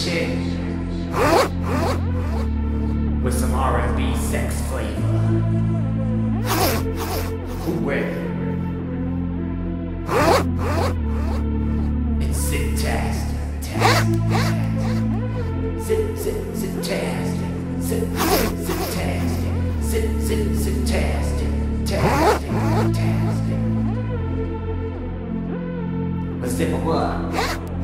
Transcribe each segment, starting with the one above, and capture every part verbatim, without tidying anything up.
shit with some R and B sex flavor. Who ready? It's Ziptastic. Zip, zip, Ziptastic. Zip, Ziptastic. Zip, zip, Ziptastic. Tastic, tastic. A zip of what?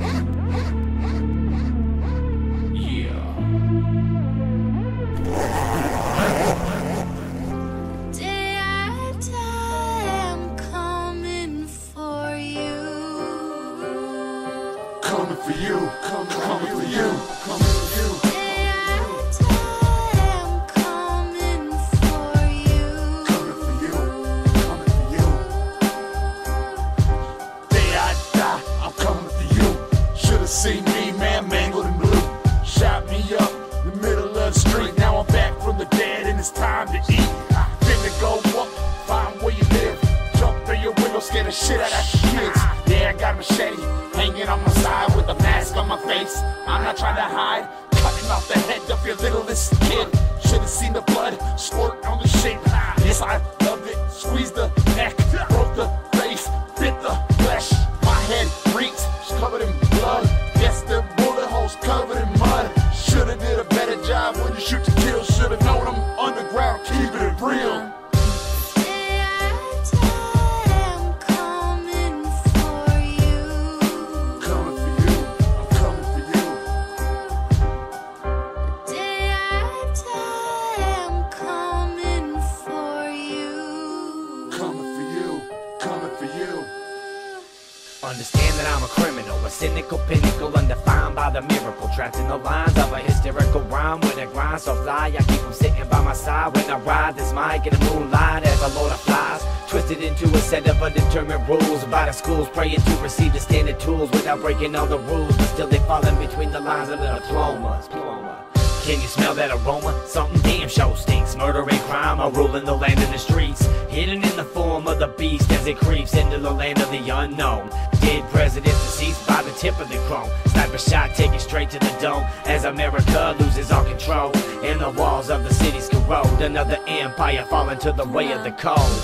Coming for you, coming, coming for you, coming for you. Day I am coming for you. Coming for you, coming for you. Day I die, I'm coming for you. Should've seen me, man, mangled in blue. Shot me up in the middle of the street. Now I'm back from the dead and it's time to eat. Finna go up, find where you live. Jump through your window, scare the shit out of your kids. Yeah, I got a machete hanging on my side with a mask on my face. I'm not trying to hide, cutting off the head of your littlest kid. Should've seen the blood squirt on the shape. Yes, I loved it. Squeezed the neck, broke the face, bit the flesh. My head reeks, it's covered in blood. Yes, the bullet holes covered in mud. Should've did a better job when you shoot to kill. Should've known I'm underground, keeping it real. Understand that I'm a criminal, a cynical pinnacle undefined by the miracle. Trapped in the lines of a hysterical rhyme. When it grinds so fly, I keep them sitting by my side. When I ride this mic in the moonlight as a load of flies, twisted into a set of undetermined rules. By the schools praying to receive the standard tools without breaking all the rules, but still they fall in between the lines of the diplomas. Can you smell that aroma? Something damn sure stinks. Murder and crime are ruling the land in the streets, hidden in the form of the beast as it creeps into the land of the unknown. Dead presidents deceased by the tip of the chrome. Sniper shot taken straight to the dome as America loses all control and the walls of the cities corrode. Another empire falling to the way of the cold.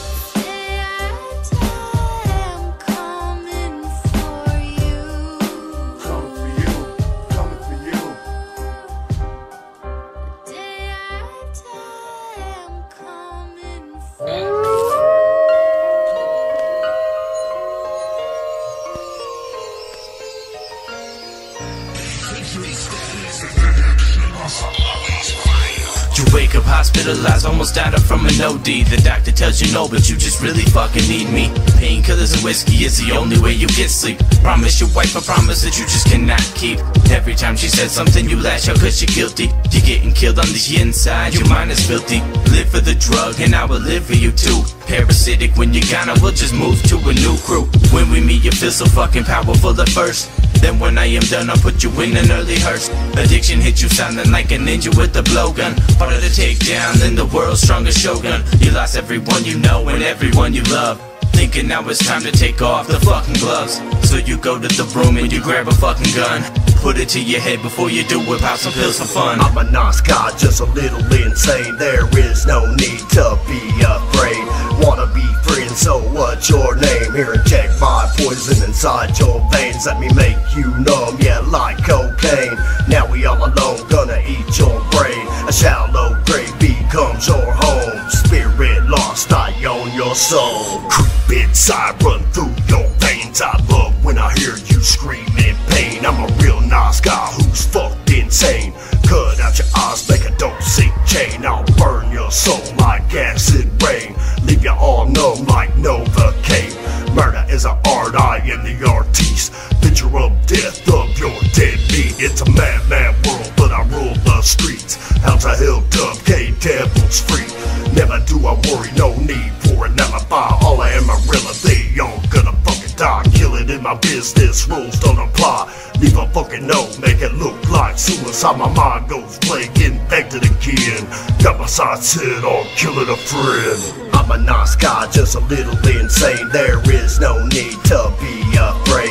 You wake up hospitalized, almost died from an O D. The doctor tells you no, but you just really fucking need me. Painkillers and whiskey is the only way you get sleep. Promise your wife a promise that you just cannot keep. Every time she says something you lash out cause you're guilty. You're getting killed on the inside, your mind is filthy. Live for the drug and I will live for you too. Parasitic when you're gone, I will just move to a new crew. When we meet you feel so fucking powerful at first, then when I am done I'll put you in an early hearse. Addiction hits you sounding like a ninja with a blowgun. Harder to take down than the world's strongest shogun. You lost everyone you know and everyone you love, thinking now it's time to take off the fucking gloves. So you go to the room and you grab a fucking gun. Put it to your head before you do whip out some pills for fun. I'm a nice guy, just a little insane. There is no need to be afraid. Wanna be friends, so what's your name? Here, inject my poison inside your veins. Let me make you numb, yeah, like cocaine. Now we all alone, gonna eat your brain. A shallow grave becomes your home. Spirit lost, I own your soul. Creep inside, run through your veins. I love when I hear you scream in pain. I'm a real nice guy who's fucked insane. Cut out your eyes, make a dope sick chain. I'll burn your soul like acid rain. Leave you all numb like Novocaine. Murder is an art, I am the artiste. Picture of death of your dead beat. It's a mad, mad world, but I rule the streets. Hounds are held up, K-Devil's free. Never do I worry, no need for an alibi. All I am a real, they all gonna fucking die. Kill it in my business, rules don't apply. Leave a fucking note, make it look like suicide. My mind goes blank, infected again. Got my sights set on killing a friend. I'm a nice guy, just a little insane. There is no need to be afraid.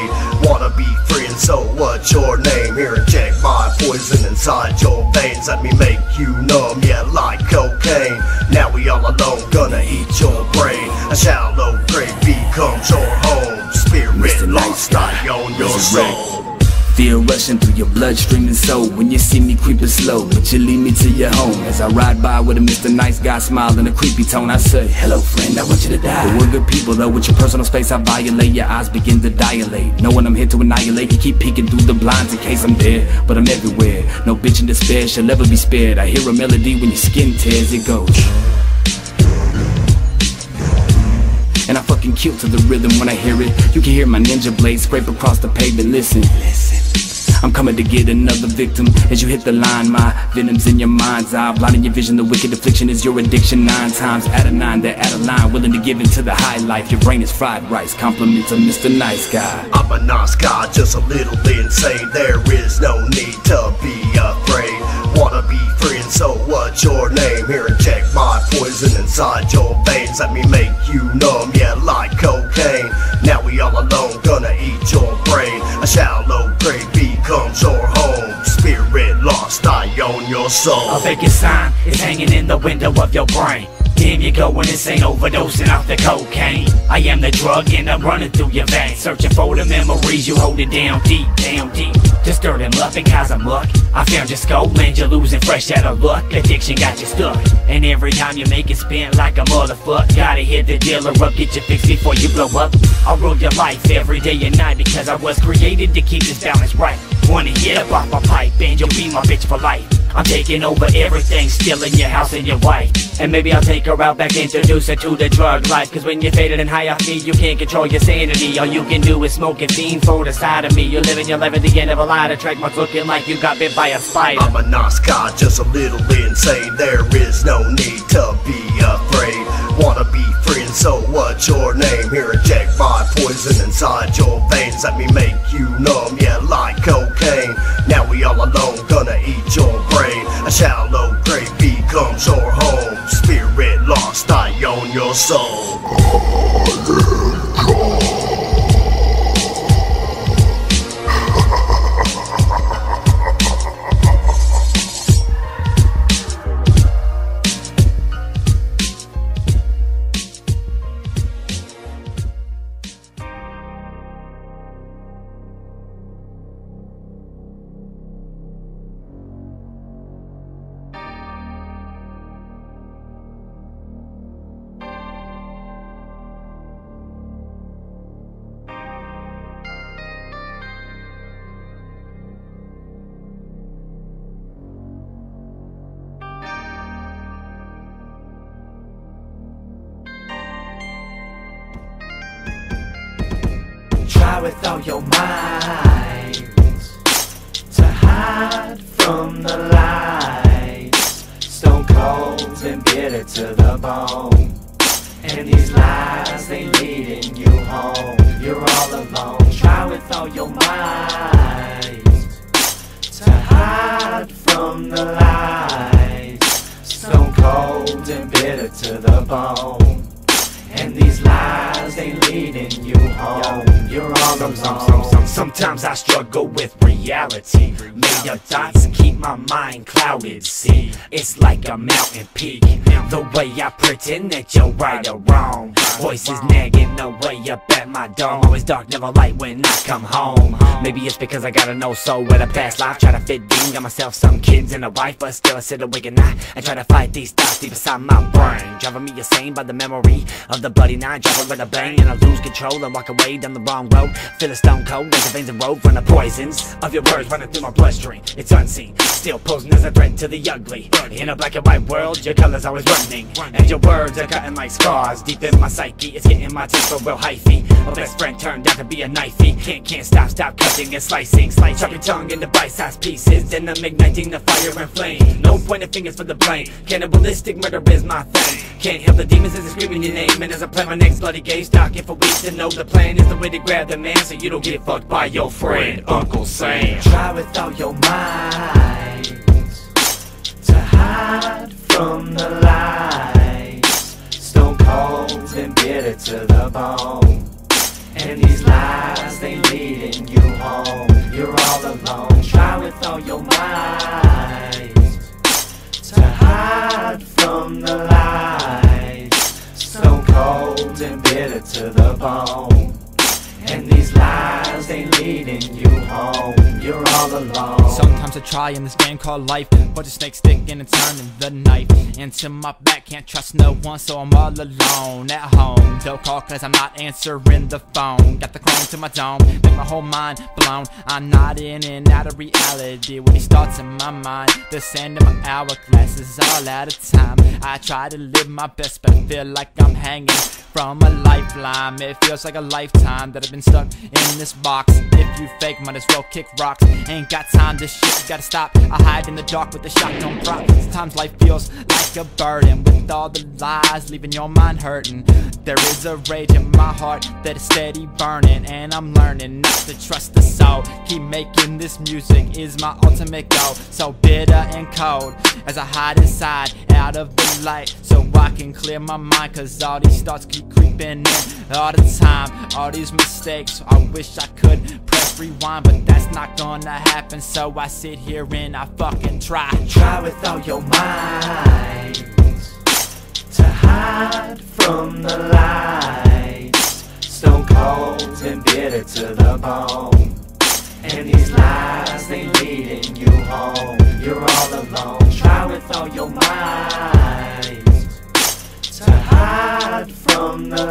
Wanna be friends, so what's your name? Here, inject my poison inside your veins. Let me make you numb, yeah, like cocaine. Now we all alone, gonna eat your brain. A shallow grave becomes your home. Spirit lost, die on your soul. Feel rushing through your bloodstream and soul when you see me creeping slow, but you lead me to your home. As I ride by with a Mister Nice Guy smile in a creepy tone, I say, hello friend, I want you to die. But we're good people though, with your personal space I violate. Your eyes begin to dilate, knowing I'm here to annihilate. You keep peeking through the blinds in case I'm there, but I'm everywhere. No bitch in despair shall ever be spared. I hear a melody when your skin tears, it goes. And I fucking kill to the rhythm when I hear it. You can hear my ninja blade scrape across the pavement. Listen, listen. I'm coming to get another victim. As you hit the line, my venom's in your mind's eye, blinding your vision. The wicked affliction is your addiction. Nine times out of nine, they're out of line, willing to give into the high life. Your brain is fried rice, compliments of Mister Nice Guy. I'm a nice guy, just a little insane. There is no need to be afraid. Wanna be friends, so what's your name? Here, inject my poison inside your veins. Let me make you numb, yeah, like cocaine. Now we all alone, gonna eat your brain. A shallow grave becomes your home. Spirit lost, die on your soul. A vacant sign is hanging in the window of your brain. Damn, you're going insane, overdosing off the cocaine. I am the drug and I'm running through your veins, searching for the memories you hold it down deep, down deep. Just stir them up and cause a muck. I found your skull and you're losing fresh out of luck. Addiction got you stuck, and every time you make it spin like a motherfucker. Gotta hit the dealer up, get your fix before you blow up. I rule your life every day and night because I was created to keep this balance right. Wanna hit up off my pipe and you'll be my bitch for life. I'm taking over everything, stealing your house and your wife. And maybe I'll take her out back, introduce her to the drug life. Cause when you're faded and high off speed, you can't control your sanity. All you can do is smoke and fiend for the side of me. You're living your life at the end of a lie to track marks, looking like you got bit by a spider. I'm a nice guy, just a little insane. There is no need to be afraid. Wanna be friends, so what's your name? Here, inject my poison inside your veins. Let me make you numb, yeah, like cocaine. Now we all alone, gonna eat your brain. A shallow grave becomes your home. Spirit lost, die on your soul. Try with all your might to hide from the lights. Stone cold and bitter to the bone. And these lies, they leading you home. You're all alone. Try with all your might to hide from the lights. Stone cold and bitter to the bone. And these lies, they leading you home. You're all alone. Some, some, some, sometimes I struggle with reality. Made of thoughts keep my mind clouded. See, it's like a mountain peak. The way I pretend that you're right or wrong. Voices nagging away up at my dome. Always dark, never light when I come home. Maybe it's because I got an old soul with a past life. Try to fit in, got myself some kids and a wife, but still I sit awake at night and try to fight these thoughts deep inside my brain, driving me insane by the memory of the buddy nine. Drop it with a bang and I lose control and walk away down the wrong road. Feel a stone cold as the veins and road from the poisons of your words running through my bloodstream. It's unseen, still posing as a threat to the ugly. In a black and white world, your colors always running, and your words are cutting like scars deep in my psyche. It's getting my temper real hyphy. My best friend turned out to be a knifey. Can't, can't stop, stop cutting and slicing. Slice chop your tongue into bite-sized pieces, then I'm igniting the fire and flame. No pointing fingers for the blame. Cannibalistic murder is my thing. Can't help the demons as they screaming your name. And as I play my next bloody game, stalking for weeks to know the plan is the way to grab the man, so you don't get fucked by your friend, Uncle Sam. Try with all your might to hide from the lights. Stone cold and bitter to the bone. And these lies, they leading you home. You're all alone. Try with all your might to hide from the light. Stone cold and bitter to the bone. And these lies, they leading you home. You're all alone. Sometimes I try in this game called life, but the snake sticking and turning the knife into my back. Can't trust no one, so I'm all alone at home. Don't call cause I'm not answering the phone. Got the chrome to my dome, make my whole mind blown. I'm not in and out of reality with these thoughts in my mind. The sand in my hourglass is all out of time. I try to live my best, but I feel like I'm hanging from a lifeline. It feels like a lifetime that I've been stuck in this box. If you fake, might as well kick rocks. Ain't got time, this shit gotta stop. I hide in the dark with the shotgun prop. Sometimes life feels like a burden, with all the lies leaving your mind hurting. There is a rage in my heart that is steady burning, and I'm learning not to trust the soul. Keep making this music is my ultimate goal. So bitter and cold as I hide inside, out of the light, so I can clear my mind. Cause all these thoughts keep creeping in all the time. All these mistakes, I wish I could press rewind, but that's not gonna happen. So I sit here and I fucking try. Try with all your might to hide from the lights. Stone cold and bitter to the bone. And these lies, they leading you home. You're all alone. Try with all your might to hide from the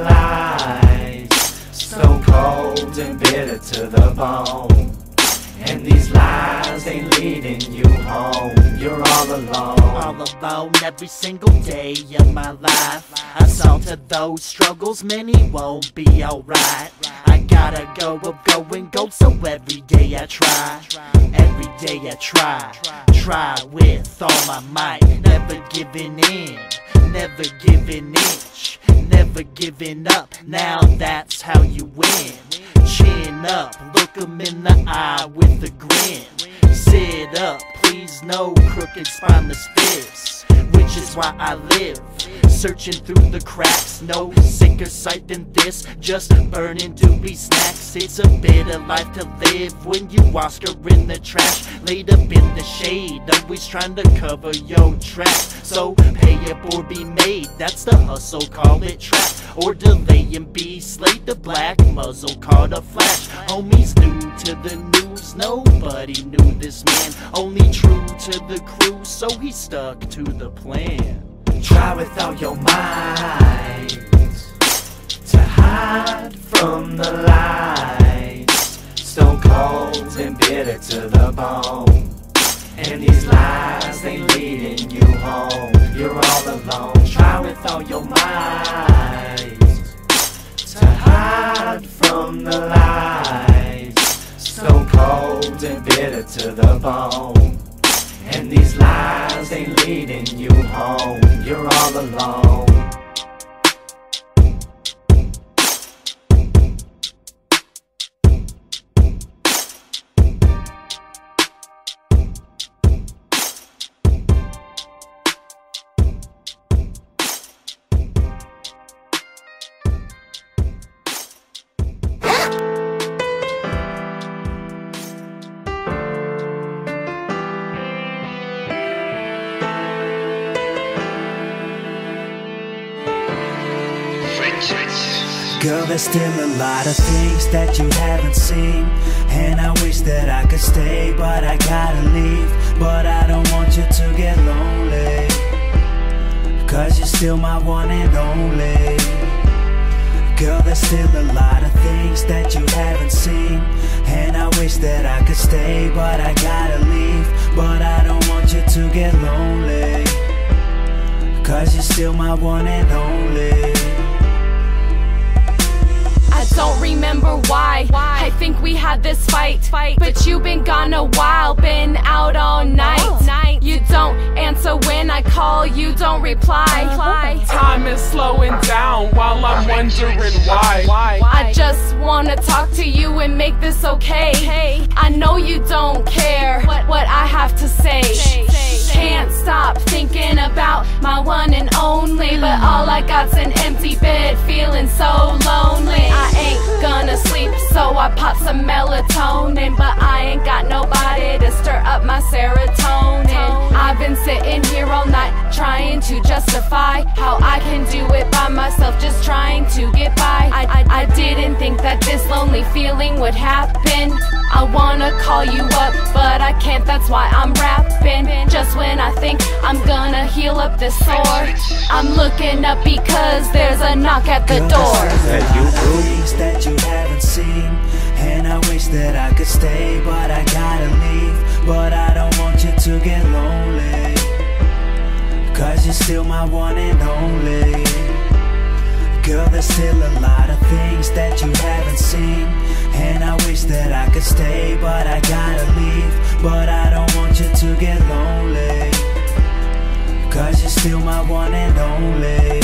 lights. Stone cold and bitter to the bone. And these lies, they leading you home. You're all alone. All alone every single day of my life. I saw to those struggles, many won't be alright. I gotta go up, go and go, so every day I try. Every day I try. Try with all my might. Never giving in, never giving inch, never giving up. Now that's how you win. Chin up, look 'em in the eye with a grin. Sit up, please no crooked spineless fists. Which is why I live, searching through the cracks. No sicker sight than this, just burning doobie snacks. It's a bitter life to live when you Oscar in the trash, laid up in the shade, always trying to cover your tracks. So pay up or be made, that's the hustle, call it trap. Or delay and be slayed, the black muzzle caught a flash. Homies new to the news, nobody knew this man. Only true to the crew, so he stuck to the plan. Try with all your might to hide from the lights. Stone cold and bitter to the bone. And these lies, they leading you home. You're all alone. Try with all your might to hide from the lights. Stone cold and bitter to the bone. And these lies, they leading you home. You're all alone. Girl, there's still a lot of things that you haven't seen, and I wish that I could stay, but I gotta leave. But I don't want you to get lonely, cause you're still my one and only. Girl, there's still a lot of things that you haven't seen, and I wish that I could stay, but I gotta leave. But I don't want you to get lonely, cause you're still my one and only. I don't remember why. I think we had this fight, but you've been gone a while, been out all night. You don't answer when I call, you don't reply. Time is slowing down while I'm wondering why. I just wanna talk to you and make this okay. I know you don't care what I have to say. Can't stop thinking about my one and only, but all I got's an empty bed, feeling so lonely. I ain't gonna justify how I can do it by myself, just trying to get by. I, I, I didn't think that this lonely feeling would happen. I wanna call you up, but I can't, that's why I'm rapping. Just when I think I'm gonna heal up this sore, I'm looking up because there's a knock at the door. Things that you haven't seen, and I wish that I could stay, but I gotta leave. But I don't want you to get lonely, cause you're still my one and only. Girl, there's still a lot of things that you haven't seen, and I wish that I could stay, but I gotta leave. But I don't want you to get lonely, cause you're still my one and only.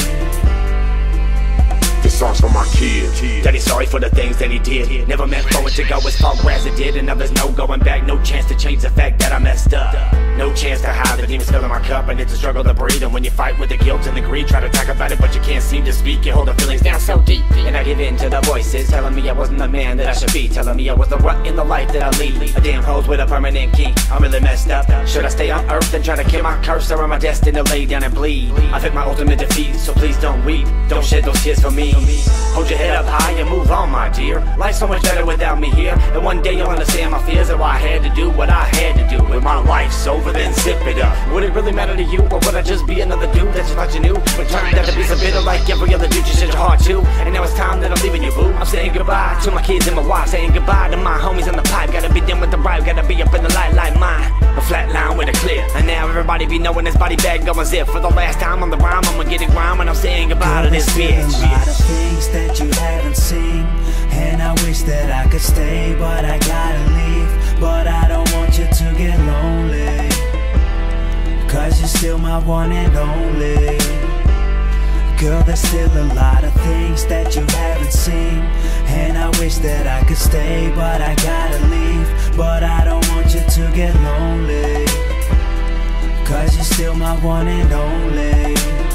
This song's for my kid. Daddy's sorry for the things that he did. Never meant for it to go as far as it did, and now there's no going back. No chance to change the fact that I messed up. No chance to hide the demons filling my cup, and it's a struggle to breathe. And when you fight with the guilt and the greed, try to talk about it, but you can't seem to speak. You hold the feelings down so deep, and I give in to the voices telling me I wasn't the man that I should be, telling me I was the rut in the life that I lead. A damn hose with a permanent key. I'm really messed up. Should I stay on earth and try to kill my curse, or am I destined to lay down and bleed? I've hit my ultimate defeat, so please don't weep. Don't shed those tears for me. Hold your head up high and move on, my dear. Life's so much better without me here, and one day you'll understand my fears and why I had to do what I had to do. When my life's over, then zip it up. Would it really matter to you, or would I just be another dude that you thought you knew, but turned out to be so bitter like every other dude you shared your heart to? And now it's time that I'm leaving you, boo. I'm saying goodbye to my kids and my wife, saying goodbye to my homies on the pipe. Gotta be done with the ride, gotta be up in the light like mine. A flat line with a clear, and now everybody be knowing this body bag going zip. For the last time on the rhyme, I'ma get it rhyme, and I'm saying goodbye to this bitch. A lot of things that you haven't seen, and I wish that I could stay, but I gotta leave. But I don't want you to get lonely, cause you're still my one and only. Girl, there's still a lot of things that you haven't seen, and I wish that I could stay, but I gotta leave. But I don't want you to get lonely, cause you're still my one and only.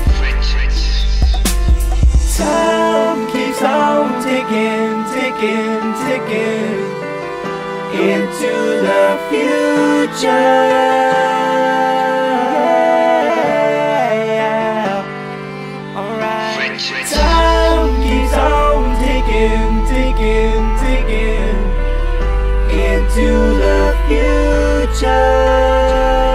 Time keeps on ticking, ticking, ticking into the future. Alright. Time keeps on ticking, ticking, ticking into the future.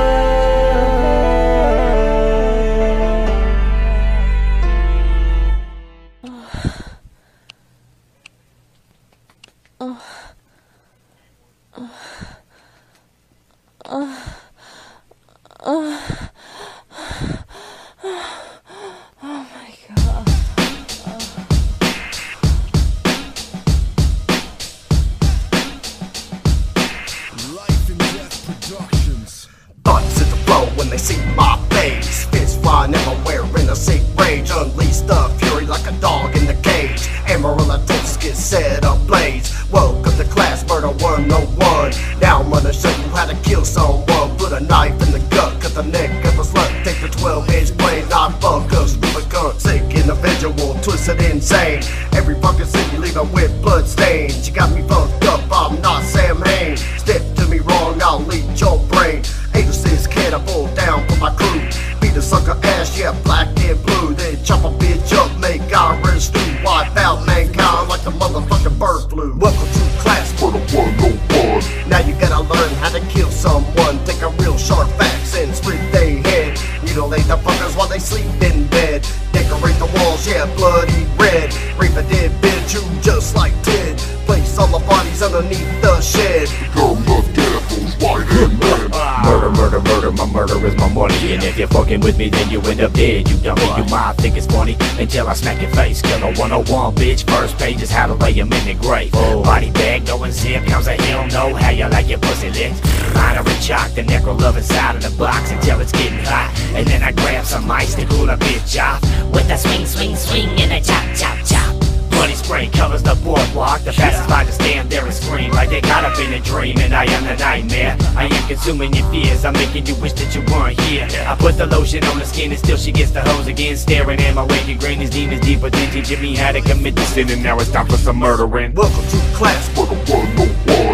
Thoughts hit the flow when they see my face. Fists flying everywhere in a sick rage. Unleash the fury like a dog in the cage. Amarillo toast get set ablaze. Welcome to class murder one oh one. Now I'm gonna show you how to kill someone. Put a knife in the gut, cut the neck of a slut. Take the twelve inch blade, knock fuck us with a gun. Sick individual, twisted insane. Every fucking city leaving with blood stains. You got me fucked up, I'm not Sam Hain. Step to me wrong, I'll lead your brain. Eight or six cannibal down for my crew. Beat a sucker ass, yeah, black and blue. Then chop a bitch up, make Irish stew. Wipe out mankind like the motherfucking bird flu. Welcome to class for the one oh one. Now you gotta learn how to kill someone. Take a real sharp axe and split they head. Mutilate the fuckers while they sleep in bed. Decorate the walls, yeah, bloody red. Rape a dead bitch who just like Ted. Place all the bodies underneath the shed. Girl, love death goes white and red. Murder, murder, murder, my murder is my money. And if you're fucking with me, then you end up dead. You dummy, you might think it's funny until I smack your face. Killer one oh one, bitch. First page is how to lay him in the grave. Oh. Body bag going zip, comes a hell no. How you like your pussy licked? Liner and chalk, the necro love inside of the box until it's getting hot. And then I grab some ice to cool a bitch off. With a swing, swing, swing and a chop, chop, chop. Bloody spray covers the boardwalk. The passersby just stand there and scream like they got up in a dream. And I am the nightmare. I am consuming your fears. I'm making you wish that you weren't here. I put the lotion on the skin and still she gets the hose again. Staring at my waking grin. These demons deeper than teaching me how to commit the sin. And now it's time for some murdering. Welcome to class for the one oh one.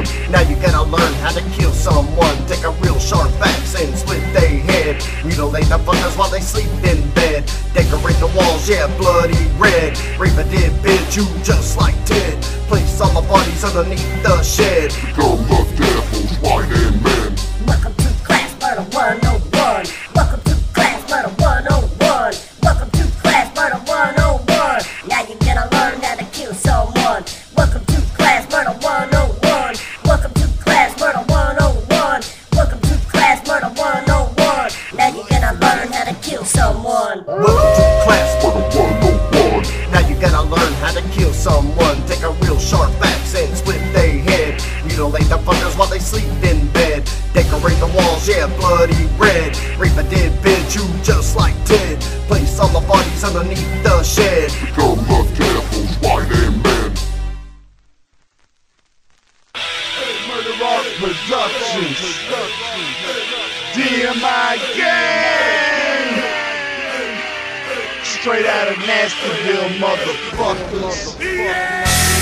Now you gotta learn how to kill someone. Take a real sharp axe and split their head. Mutilate the fuckers while they sleep in bed. Decorate the walls, yeah, bloody red. Reaper did bid you just like Ted. Place all the bodies underneath the shed. Become the devil's white and men. Welcome to Class Murder one oh one. Welcome to Class Murder one oh one. Welcome to Class Murder one oh one. Now you gotta learn how to kill someone. Welcome to Class Murder one oh one. Welcome to Class Murder one oh one. Welcome to Class Murder one oh one. Now you gotta learn how to kill someone. Welcome to Class Murder one oh one. Now you gotta learn how to kill someone. Take a real sharp axe and split their head. Mutilate the fuckers while they sleep in bed. Decorate the walls, yeah, bloody red. Reaper did bid you just like Ted. Place all the bodies underneath the shed. Become the devil's white and men. Murder Art Productions. D M I Gang. Straight out of Nastyville, motherfuckers.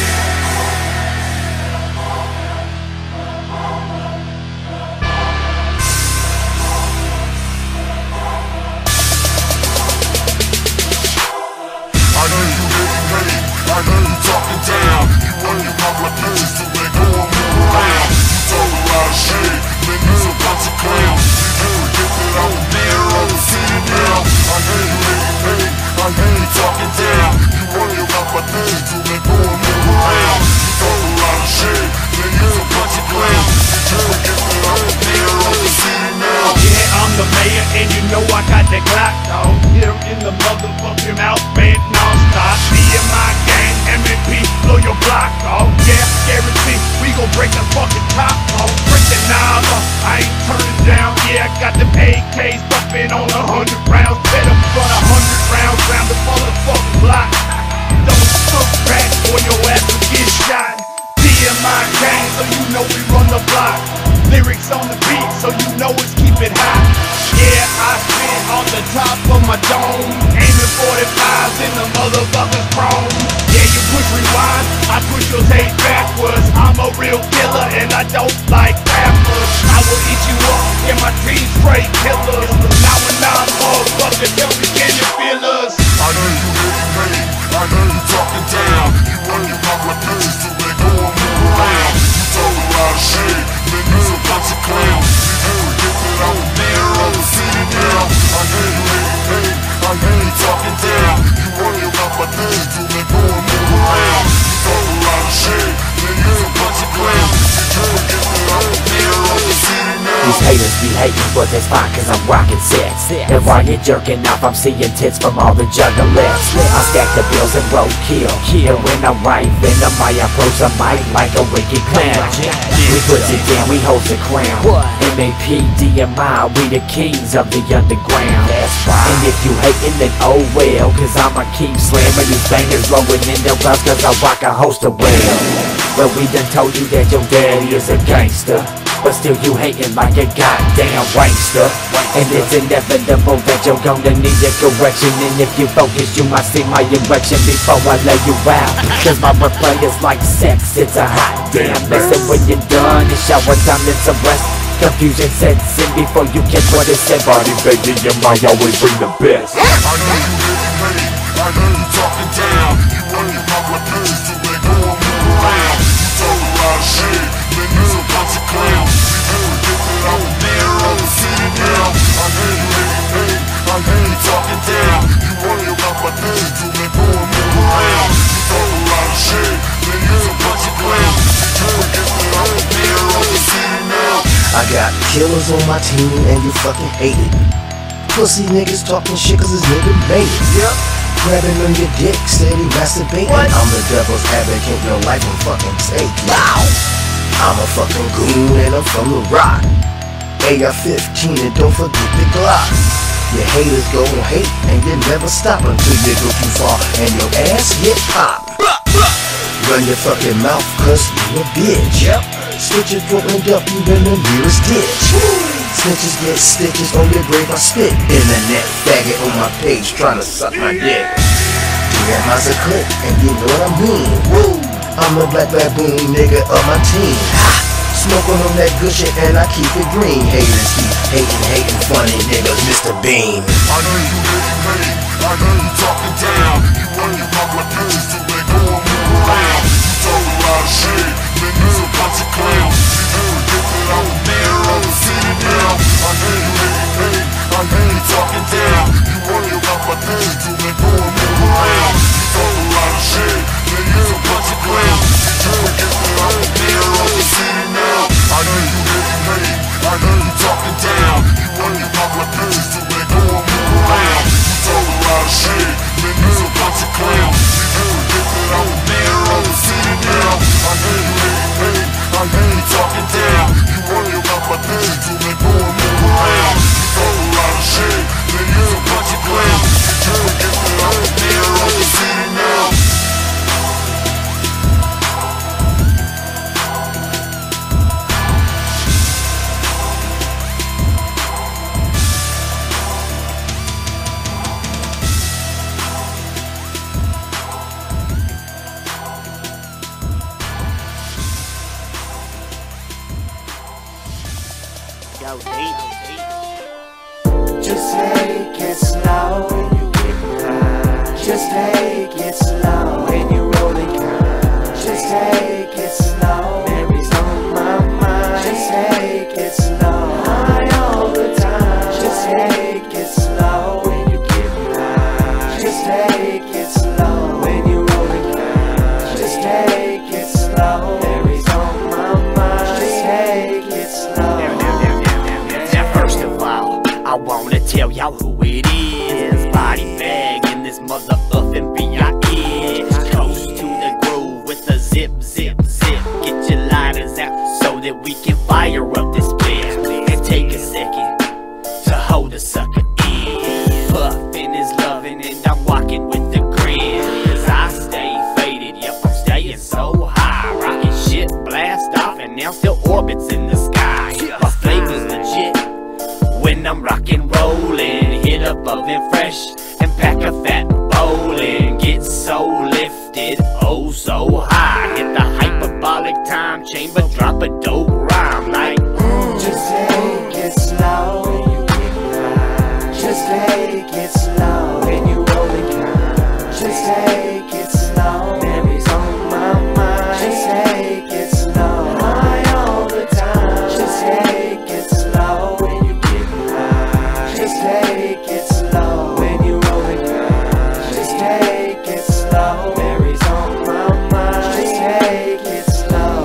I know you really hate, I know you talking down. You run your mouth like bitches till they go and move around. You talk a lot of shit, then you's a bunch of clowns. You forget that I'm the mayor of the city now. I know you really hate, I know you talking down. You run your mouth like bitches till they go and move around. You talk a lot of shit, then you's a bunch of clowns. You forget that I'm the mayor of the city now. Yeah, I'm the mayor and you know I got the Glock, dog. Hit him in the motherfucking mouth, man, non-stop. D M I Gang, M and P, blow your block, dog. Yeah, guarantee we gon' break the fucking top, dog. Break the knob off, I ain't turning down. Yeah, I got them A Ks bumping on a hundred rounds. Better run a hundred rounds round the motherfucking block. Don't look back or your ass will get shot. D M I Gang, so you know we run the block. Lyrics on the beat, so you know it's keep it hot. Yeah, I spit on the top of my dome, aiming forty-fives in the motherfucker's chrome. Yeah, you push rewind, I push your tape backwards. I'm a real killer and I don't like rappers. I will eat you up, yeah, my team straight killers. Now and now, motherfucker, tell me can you feel us? I know you really hate, I know you talking down. You run your mouth like bitches till they go and move around. You talk a lot of shit, then you's a bunch of clowns. You forget that I'm the mayor of the city now. I know you really hate, I know you talking down. You run your mouth like bitches till they go and move around. You talk a lot of shit, then you's a bunch of clowns. You forget that I'm the mayor of the city now. These haters be hating, but that's fine cause I'm rocking sets. And while you're jerking off, I'm seeing tits from all the jugglers. I stack the bills and roll kill. And when I'm right, venom, I approach the mic like a wicked clown. We put it down, we hold the crown. M A P, D M I, we the kings of the underground. And if you hating, then oh well, cause I'ma keep slamming these bangers, rolling in the clubs cause I rock a host of well. Well, we done told you that your daddy is a gangster, but still you hating like a goddamn wankster. And it's inevitable that you're gonna need a correction. And if you focus, you might see my erection before I lay you out. Cause my replay is like sex, it's a hot damn mess. And when you're done, it's shower time, it's a rest. Confusion sets in before you catch what it said. Body baby, you might always bring the best. I know you really hate, I know you talking down. You run your mouth like bitches till they go and move around. You talk a lot of shit, then you's a bunch of clowns. You forget that I'm the mayor of the city now. I know you really hate, I know you talking down. You run your mouth like bitches till they go and move around. You talk a lot of shit, then you's a bunch of clowns. You forget that I'm the mayor of the city now. I got killers on my team and you fucking hate it. Pussy niggas talking shit cause this nigga made it. Yep. Grabbing on your dick, steady masturbating. What? I'm the devil's advocate, your life will fucking take it. Wow. I'm a fucking goon and I'm from the rock. A R fifteen and don't forget the Glock. Your haters gon' hate and you never stop until you go too far and your ass get popped. Run your fucking mouth cause you a bitch. Yep. Switches gon' end up you in the nearest ditch. Snitches get stitches on your grave, I spit. Internet faggot on my page trying to suck my dick. D M I's a clip and you know what I mean. Woo. I'm the black baboon nigga of my team. Smoking on that good shit and I keep it green. Haters keep hating, hating, funny niggas, Mister Bean. I know you hating, hating, I know you talking down. You run your mouth like this till they go and move around. You talk a lot of shit, then you's a bunch of clowns. You never get that out the mayor of the city now. I know you hating, hating, I know you talking down. You run your mouth like this till they go and move around. You talk a lot of shit, then you's a bunch of clowns. You never get that out the mayor of the city now. I know you hating, hating, I know you talking down. You run your mouth like this till they go and move around. You talk a lot of shit, then you's a bunch of clowns. You never get that out the mayor of the city now. I know you hating, hating, I know you talking down. You run your mouth like this till they go and move around. You talk a lot of shit, then you's a bunch of clowns. You never get that out the mayor of the city now. Just take it slow when you get high. Just take it slow when you rolling high. Just take it slow, Mary's on my mind. Just take it slow, high all the time. Just take it slow when you get high. Just take it slow when you rolling high. Just take it slow, Mary's on my mind. Just take it slow. Now first of all, I wanna tell y'all who it is. BodyBagThe in this mother effing B I S. Coast to the groove with a zip, zip, zip. Get your lighters out so that we can fire up this bitch. And take a second to hold a sucker in. Puffin' is loving and I'm walking with the grin. Cause I stay faded, yep, I'm staying so high. Rockin' shit, blast off and now still orbits in the sky. My flavor's legit when I'm rockin' rollin', hit above and fresh, and pack a fat bowlin'. Get so lifted, oh so high. Hit the hyperbolic time chamber, drop a dope rhyme like mm. Just take it slow when you get high. Just take it slow when you rolling high. Just take it slow, Mary's on my mind. Just take it slow, high all the time. Just take it slow when you get high. Just take it slow when you rolling high. Just take it slow, Mary's on my mind. Just take it slow.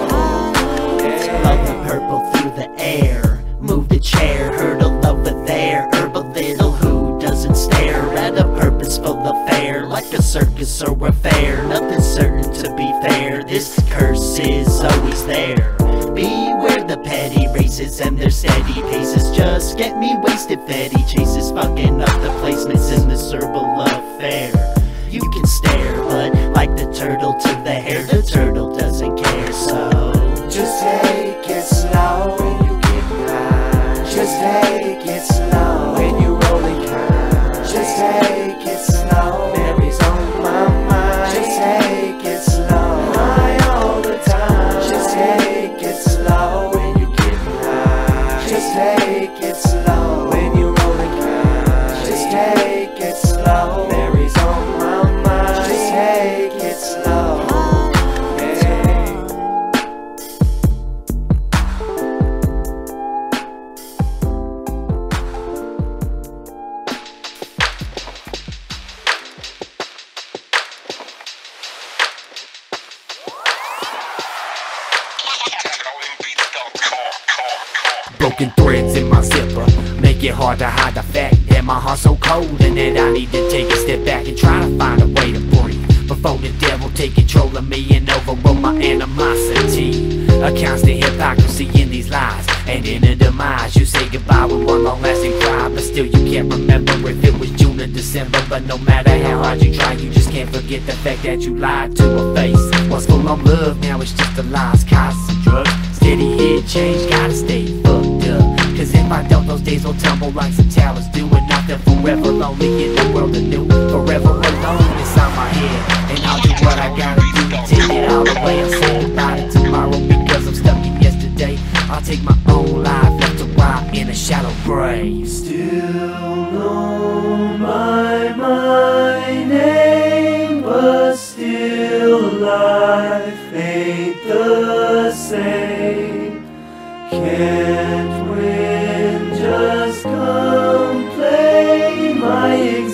Love the purple through the air. Move the chair, hurdle over there. Herb a little, who doesn't stare at a purposeful affair? Like a circus or a fair, nothing's certain to be fair. This curse is always there. Beware the petty races and their steady paces. Just get me wasted, fetty chases, fucking up the placements in this herbal affair. You can stare, but like the turtle to the hair, the turtle doesn't care, so just take it slow when you get high. Just take it slow when you rolling high. Just take it slow, Mary's on my mind. Just take it slow, high all the time. Just take it slow when you get high. Just take it slow when you rolling high. Just take it slow, Mary's on my mind. Just take it slow. Broken threads in my zipper make it hard to hide the fact that my heart's so cold and that I need to take a step back and try to find a way to breathe before the devil take control of me and overrule my animosity. A constant hypocrisy in these lies, and in a demise you say goodbye with one long lasting cry. But still you can't remember if it was June or December. But no matter how hard you try, you just can't forget the fact that you lied to her face. Once full on love, now it's just a lies, costs and drugs. Steady head change, gotta stay fucked up. Cause if I don't, those days will tumble like some towers do. And nothing forever lonely in the world anew. Forever alone inside my head, and I'll do what I gotta do to take it all away. I'm saying goodbye to tomorrow because I'm stuck in yesterday. take my own life, left to rot in a shallow grave. Still know my, my name, but still life ain't the same. Can't win, just complain. My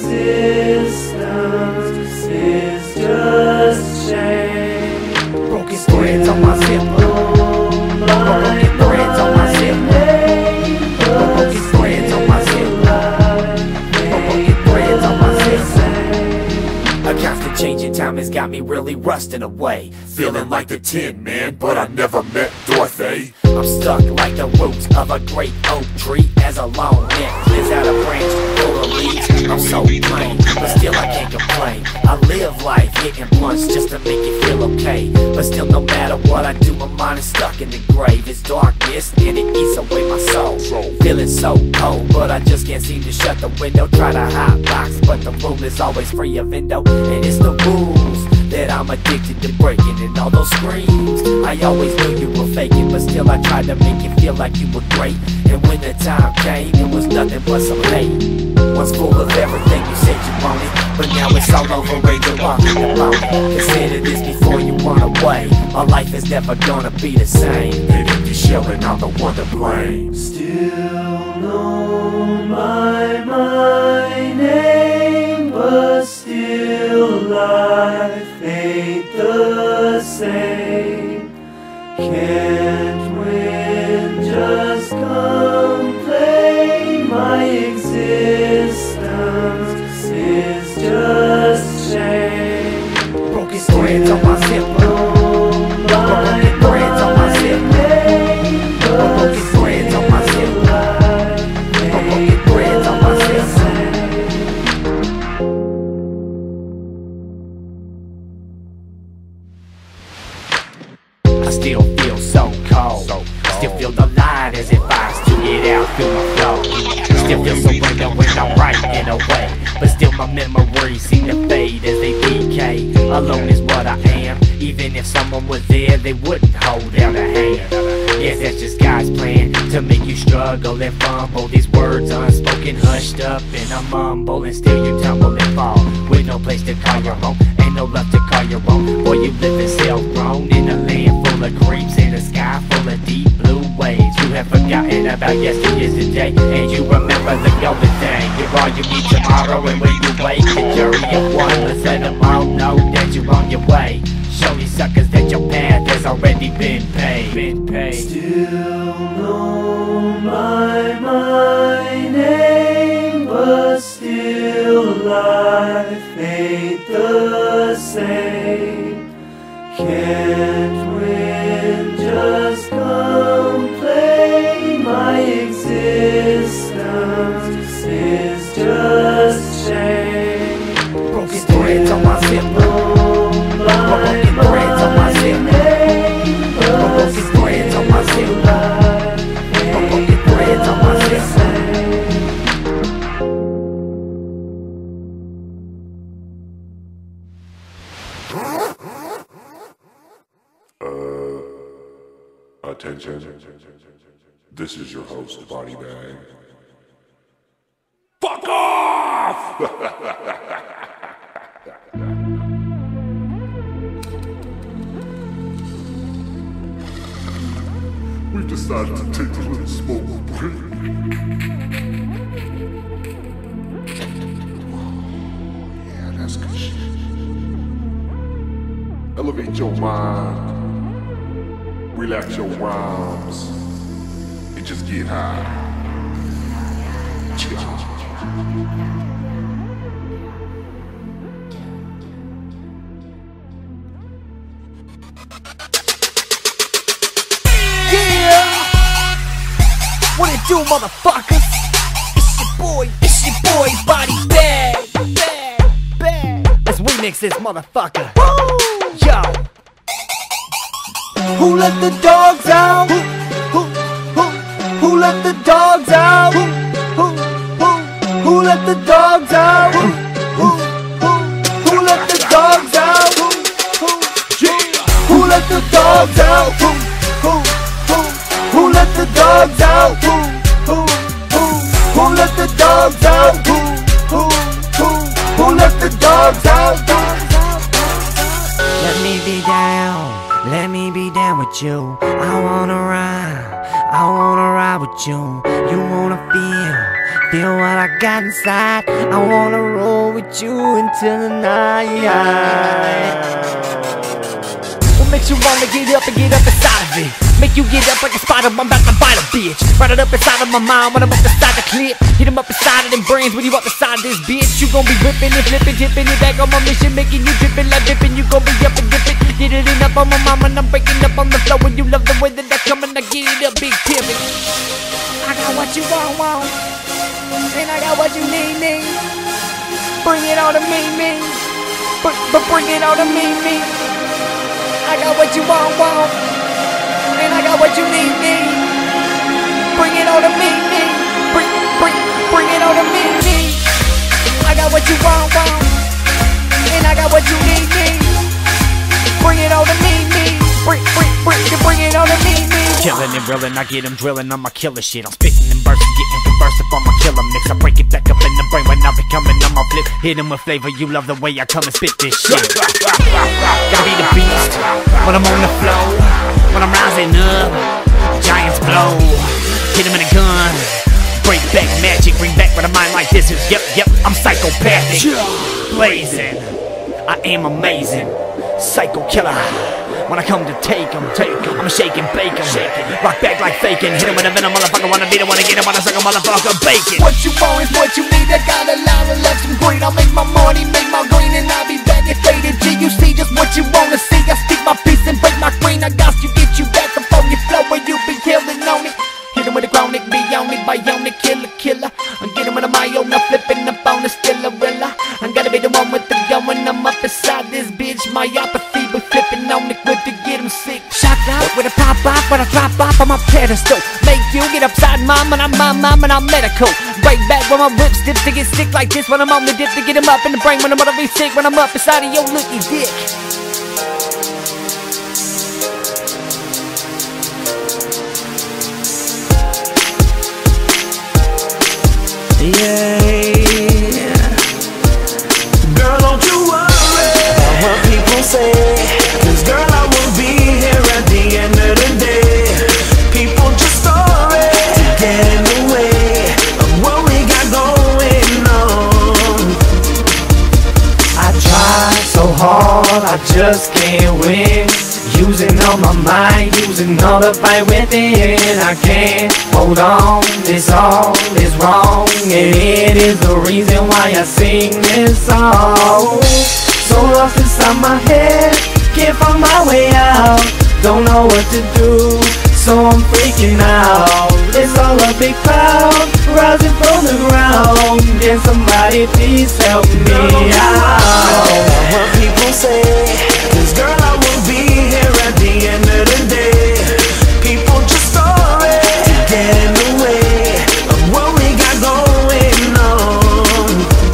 existence is just shame. Broken threads on my zip. Broken threads on my zip. Broken threads on my zip. Broken threads on my zip. A constant changing time has got me really rusting away. Feeling like the Tin Man, but I never met Dorothy. I'm stuck like the roots of a great oak tree, as a lone neck lives out a branch full of leaves. I'm so plain, but still I can't complain. I live life hitting blunts just to make it feel okay. But still, no matter what I do, my mind is stuck in the grave. It's darkness and it eats away my soul. Feeling so cold, but I just can't seem to shut the window. Try to hot box, but the room is always free of window. And it's the rules that I'm addicted to breaking. And all those screams, I always knew you were faking, but still I tried to make it feel like you were great. And when the time came, it was nothing but some hate. Once full of everything you said you wanted, but now it's all over and you're walking about it. Consider this before you run away. My life is never gonna be the same. And if you're shelling, I'm the one to blame. Still know my, my name, but still life ain't the same. Can't win, just complain. My existence is just shame. Broken threads on my zip. Broken threads on my zip. Broken threads on my zip. Broken threads on my zip. I still feel so cold. Still feel the light as if I still get out through my flow. Still feel surrender when I'm writing away. But still my memories seem to fade as they decay. Alone is what I am. Even if someone was there, they wouldn't hold out a hand. Yes, that's just God's plan, to make you struggle and fumble. These words unspoken, hushed up in a mumble. And still you tumble and fall, with no place to call your home. Ain't no love to call your own. Boy, you live in self-grown, in a land full of creeps, in a sky full of deep blue waves. You have forgotten about yesterday's today, and you remember the golden day. You're all you need tomorrow, and when you wake, the jury of one, let's let them all know that you're on your way. Show these suckers that your path has already been paid. Been paid. Still know my, my name, but still life ain't the same. Can't win, just complain. My existence is just shame. Broken threads on my zip. Broken threads on my zip. Broken threads on my zip. Broken threads on my zip. Attention. This is your host, BodyBag. Fuck off! We decided to take a little smoke break. Yeah, that's good shit. Elevate your mind. Relax your rhymes and just get high. Chill. Yeah! What it do, motherfuckers? It's your boy, it's your boy, BodyBag. Bag, bag. Let's remix this motherfucker. Woo! Yo! Who let the dogs out? Who, who, who, who let the dogs out? Who, who, who, who let the dogs out? Who, who, who, who let the dogs out? Who, who, who let the dogs out? Who, who, who, who let the dogs out? Who, who, who, who let the dogs out? Who, who, who, who let the dogs out? Let me be down, let me be down with you. I wanna ride, I wanna ride with you. You wanna feel, feel what I got inside. I wanna roll with you until the night. What makes you wanna get up and get up inside of it? Make you get up like a spider, I'm about to bite a bitch. Right it up inside of my mind when I'm up inside the clip. Hit him up inside of them brains when you up inside this bitch. You gon' be ripping and flipping, dipping it back on my mission, making you dripping like dipping. You gon' be up and dipping, get it in up on my mama, and I'm breaking up on the floor. And you love the way that I come and I get it up, big pivot. I got what you want, want, and I got what you need, need. Bring it on to me, me, but, but bring it on to me, me. I got what you want, want, and I got what you need, need. Bring it on to me, me. Bring, bring, bring it on to me, me. I got what you want, want, and I got what you need, need. Bring it on to me, me. Bring, bring, bring, bring it on to me, me. Killing and drilling, I get them drilling on my killer shit. I'm spitting and bursting, getting conversed up on my killer mix. I break it back up in the brain when I be coming on my flip. Hit him with flavor, you love the way I come and spit this shit. Gotta be the beast when I'm on the flow, when I'm rising up, giants blow. Hit him in a gun, break back magic, bring back with a mind like this is. Yep, yep, I'm psychopathic, blazing. I am amazing, psycho killer. When I come to take 'em, take 'em, I'm shaking, bake 'em, rock back like faking. Hit 'em with a venom, motherfucker. Wanna beat 'em, wanna get 'em, wanna suck 'em, motherfucker, bacon. What you want is what you need. I got a lot of love, some green. I'll make my money, make my green, and I'll be back and faded. G, you see just what you wanna see. I speak my peace and break my queen. I got you, get you back up on your flow where you be killing on it. Hit 'em with a chronic, bionic, bionic, killer, killer. I'm getting with a Myona, flipping up on the still a rilla. I gotta be the one with the gun when I'm up inside this bitch. Myopathy, but flipping on it good to get him sick. Shot out with a pop off, when I drop off on my pedestal. Make you get upside mom when I'm my mom and I'm medical. Break back when my whip stips to get sick like this when I'm on the dip to get him up in the brain when I'm gonna be sick when I'm up inside of your looky dick. Yeah, girl, don't you worry about what people say, 'cause girl, I will be here at the end of the day. People just stories to get in the way of what we got going on. I try so hard, I just can't win. Using all my mind, using all the fight within. I can't hold on, this all is wrong, and it is the reason why I sing this song. So lost inside my head, can't find my way out. Don't know what to do, so I'm freaking out. It's all a big cloud, rising from the ground. Can somebody please help me out? What people say, 'cause girl, I will be here at the end of the day. People just stories to get in the way of what we got going on.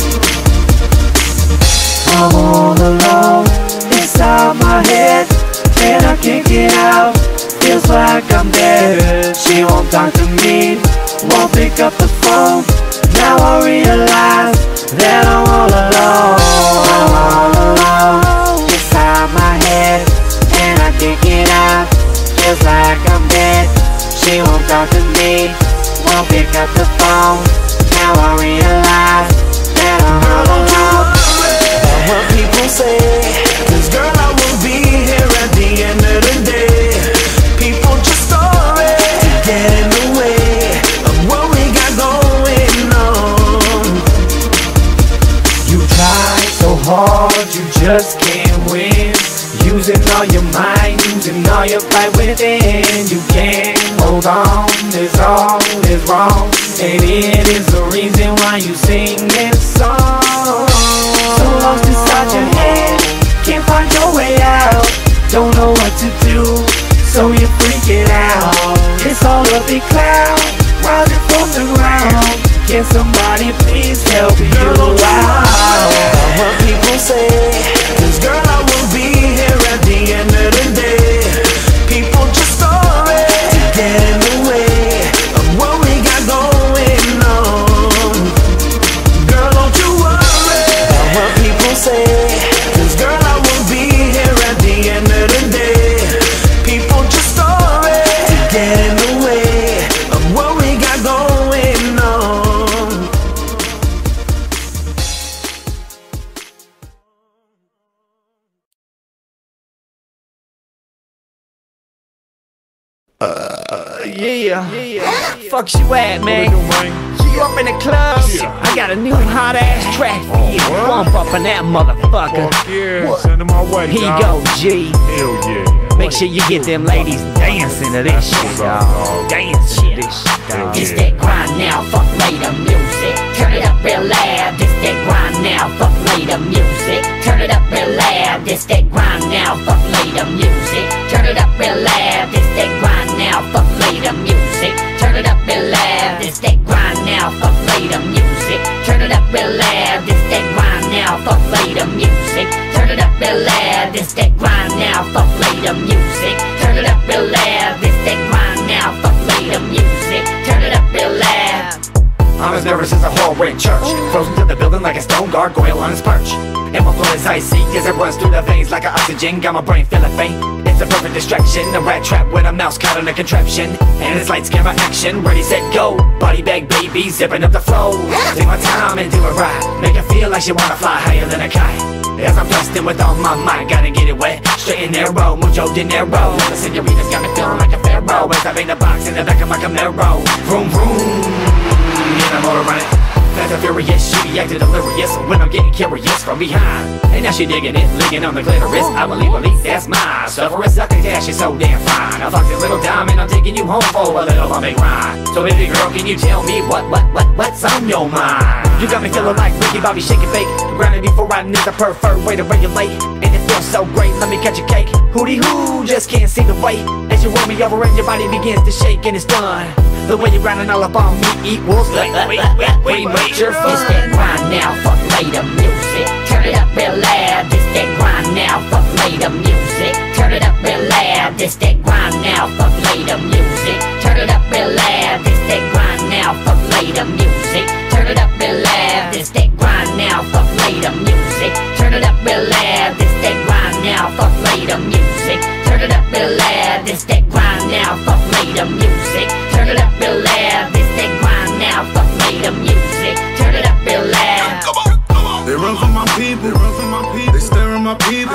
I'm all alone inside my head, and I can't get out. Feels like I'm dead. She won't talk to me, won't pick up the phone. Now I realize that I'm all alone. I'm all alone inside my head, and I can't get out. Feels like I'm dead. She won't talk to me, won't pick up the phone. Now I realize that I'm all alone. About what people say, 'cause girl, I will be here at the end of the day. People just stories to get in the way of what we got going on. You try so hard, you just can't win. Using all your mind, using all your fight within. You can't hold on, this all is wrong, and it is the reason why you sing this song. So lost inside your head, can't find your way out. Don't know what to do, so you're freaking out. It's all a big cloud, rising from the ground. Can somebody please help you out? What people say, 'cause girl, I will be here at the end of the day. People just stories to get in the way Yeah, yeah. Fuck you at, man. You up in the club? I got a new hot ass track for you. Bump up on that motherfucker. Fuck yeah, send it my way, Here you dawg. go, G. Hell yeah. Make sure you get them ladies dancing to this shit, dawg. Dancing to this shit, dawg. This that grind now, fuck later music. Turn it up real loud. This that grind now, fuck later music. Turn it up real loud. This that grind now, fuck later music. Turn it up real loud. This that grind now, fuck later music. Turn it up real loud. This that grind now, fuck later music. Turn it up real loud. This that grind now, fuck later music. Turn it up real loud. This that grind now, fuck later music. Turn it up real loud. This that grind now, fuck later music. Turn it up real loud. I'm as nervous as a hallway in church, frozen to the building like a stone gargoyle on his perch. And my blood is icy as it runs through the veins like an oxygen. Got my brain feeling faint. It's a perfect distraction, a rat trap with a mouse caught in a contraption. And it's lights, camera, action, ready, set, go. Body bag, baby, zipping up the flow. Take my time and do it right. Make her feel like she wanna fly higher than a kite. As I'm blasting with all my might, gotta get it wet, straight and narrow, mucho dinero. The senoritas got me feeling like a pharaoh as I bang the box in the back of my Camaro. Vroom vroom. And I'm all running fast and furious, she be acting delirious when I'm getting curious from behind. And now she digging it, licking on the clitoris. I believe, believe that's mine. Suffer a sucker dash, she's so damn fine. I fucked a little diamond, I'm taking you home for a little humming rhyme. So baby girl, can you tell me what, what, what, what's on your mind? You got me feeling like Ricky Bobby shaking fake. Grounded before riding is the preferred way to regulate. And it feels so great, let me catch a cake. Hootie hoo, just can't see the weight. As you roll me over and your body begins to shake and it's done. The way you're grinding all up on me equals wait, wait, wait, wait, wait, your fun. This that grind now, fuck later music. Turn it up real loud. This that grind now, fuck later music. Turn it up real loud. This that grind now, fuck later music. Turn it up real loud. This that grind now, fuck later music. Turn it up real loud. This that grind now, fuck later music. Turn it up real loud. This that grind now, fuck later music. Turn it up real loud. This that grind now, fuck later music. Turn it up real loud. This that grind now, fuck later music. Turn it up real loud. They run for my people, run for my people. They stare at my people.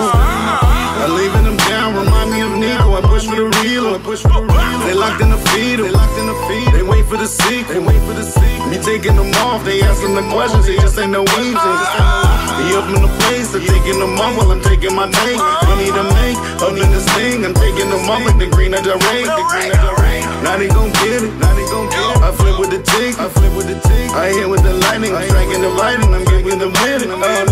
I leaving them down, remind me of Nico. I push for the real, I push for the real. They locked in the feed, they locked in the feed. They wait for the sequel, they wait for the sequel. Me taking them off, they asking the questions, they just ain't no easy. He up in the place, they're taking them off while I'm taking my take. Money to make, up in this thing, I'm taking them off like the green of the rain, the green of the rain. Now they gon' get it, now they gon' get it. I flip with the tick, I flip with the tick. I hit with the lightning, I'm striking the lighting, I'm giving the minute.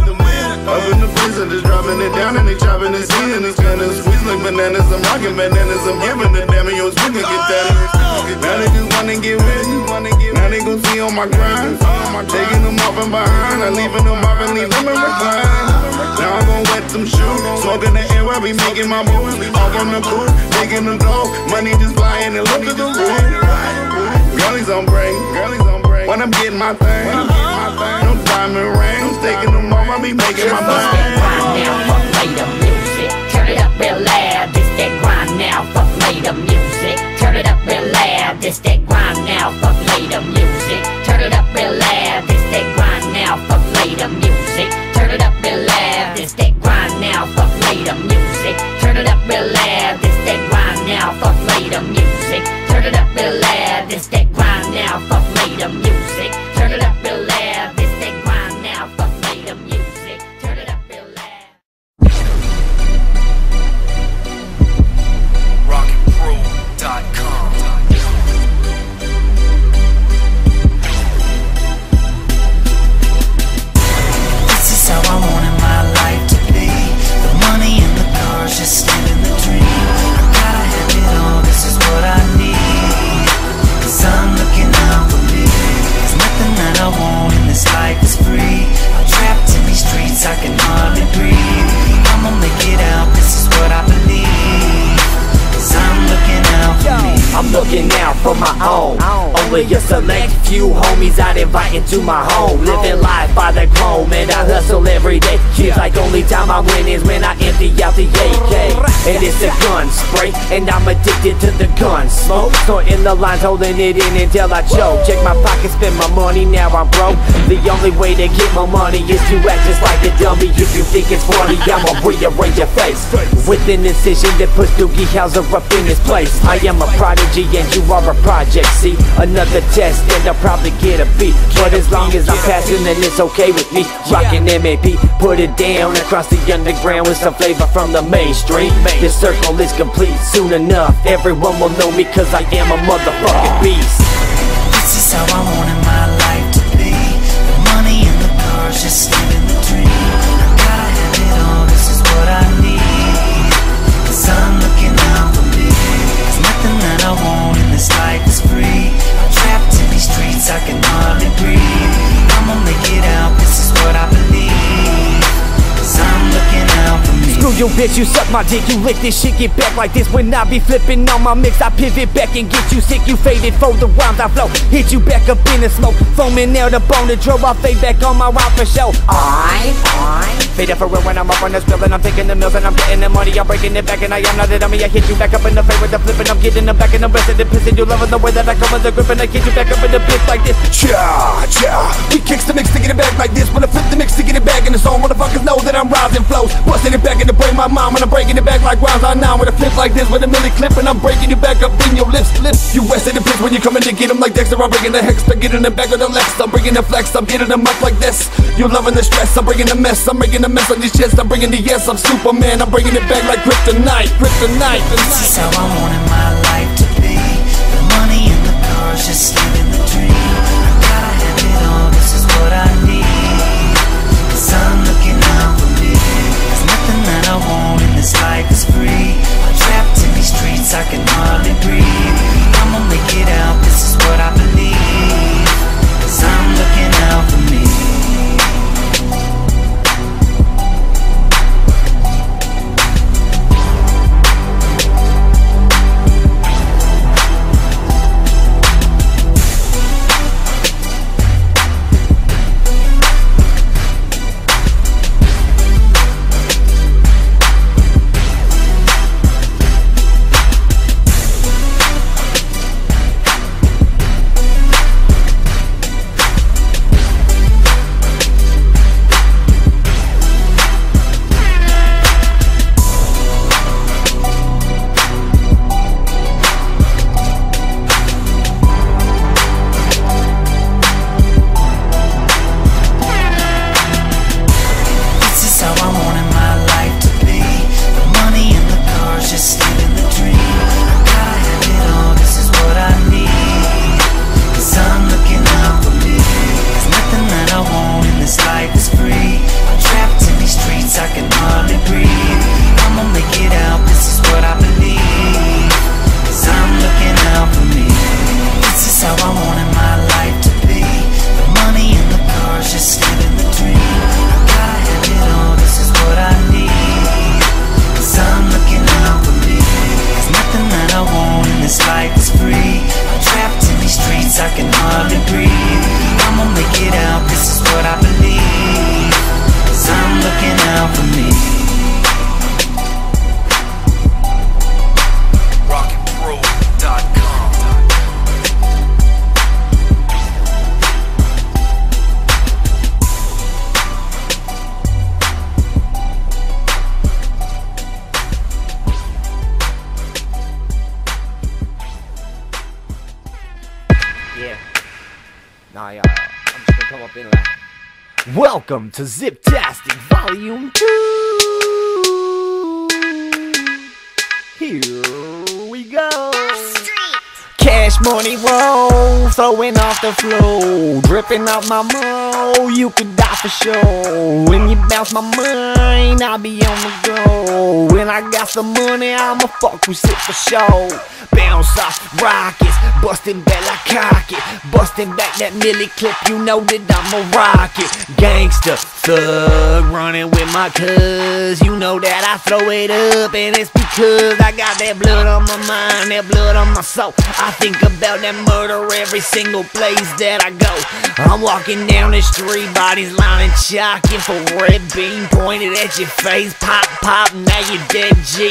Up in the place, I'm just dropping it down and they chopping it, seeing it's kinda squeeze like bananas. I'm rocking bananas, I'm giving the damn, yo, we can get that. Now they just wanna get with me, now they gon' see on my grind. Taking them off and behind, I'm leaving them off and leave them in recline. Now I'm gon' wet some shoes, smoking the air, I be making my moves. Off on the booth, taking them dope, money just flying and look at the roof. Girlies on break, girlies on break. When I'm getting my thing, no diamond rings, taking them off, I be making my This that grind now, fuck later music. Turn it up real loud. This that grind now, fuck later music. Turn it up real loud. This that grind now, fuck later music. Turn it up real loud. This that grind now, fuck later music. Turn it up real loud. This that grind now, fuck later music. Turn it up real loud. This that grind now, fuck later music. Turn it up real loud. This that grind now, fuck later music. Turn it up real loud. This that grind now, fuck later music. Turn it up real loud. rocket pro dot com. This is how I wanted my life to be. The money and the cars, just living the dream. I gotta have it all, this is what I need. Cause I'm looking out for me. There's nothing that I want in this life is free. I'm trapped in these streets, I can hardly breathe. I'ma make it out, this is what I believe. Cause I'm looking out for me. I'm looking out for my own. Only a select few homies I'd invite into my home. Living life by the chrome and I hustle every day. Feels like only time I win is when I empty out the A K. and it's a gun spray, and I'm addicted to the gun smoke. Snorting the lines, holding it in until I choke. Check my pocket, spend my money, now I'm broke. The only way to get my money is to act just like a dummy. If you think it's funny, I'ma rearrange your face with an incision that puts Doogie Howser up in his place. I am a prodigy and you are a project. See, another test and I'll probably get a beat, but as long as I'm passing, then it's okay with me. Rockin' M A P, put it down across the underground with some flavor from the mainstream. This circle is complete. Soon enough, everyone will know me, cause I am a motherfucking beast. This is how I wanted my life to be. The money and the cars, just living the dream. I gotta have it all, this is what I need. Cause I'm looking out for me. There's nothing that I want in this life is free. I'm trapped in these streets, I can hardly breathe. I'ma make it out, this is what I believe. Cause I'm looking out for me. Screw you bitch, you suck my dick, you lick this shit, get back like this. When I be flipping on my mix, I pivot back and get you sick. You faded for the rhymes I flow, hit you back up in the smoke. Foaming out up on the drove, I fade back on my route for show. I, I faded for real when I'm up on the spill, and I'm taking the mills and I'm getting the money. I'm breaking it back and I am not a dummy. I hit you back up in the face with the flip and I'm getting them back and I'm resting the pissing. You loving the way that I come with the grip and I get you back up in the bitch like this. Cha, cha, we kicks the mix to get it back like this. When I flip the mix to get it back in the zone, motherfuckers know that I'm rising flows. Busting it back in the brain, my mind when I'm breaking it back like rhymes. I now with a flip like this with a milli clip and I'm breaking it back up in your lips. Lips, you west of the pitch when you coming to get them like Dexter. I'm bringing the hex, I'm getting them back with the Lex. I'm bringing the flex, I'm getting them up like this. You loving the stress, I'm bringing the mess. I'm bringing the mess on these chests, I'm bringing the yes. I'm Superman, I'm bringing it back like kryptonite, kryptonite. This is how I wanted my life to be. The money and the cars, just living the dream. I gotta have it all, this is what I need. Cause I'm looking out for me. There's nothing that I want in this life is free. I'm trapped in these streets, I can hardly breathe. I'ma make it out, this is what I believe. Cause I'm looking out for me. Welcome to Ziptastic Volume two. Here we go. Cash money roll, throwing off the flow, dripping off my mo. You could die for sure. When you bounce my mind, I'll be on the go. When I got some money, I'ma fuck with it for sure. Bounce off rockets, busting back like cock it, busting back that milli clip. You know that I'm a rocket. Gangsta, thug, running with my cuz. You know that I throw it up, and it's because I got that blood on my mind, that blood on my soul. I think about that murder every single place that I go. I'm walking down the street, bodies lining chalk, for red beam pointed at your face. Pop, pop, now you're dead, G.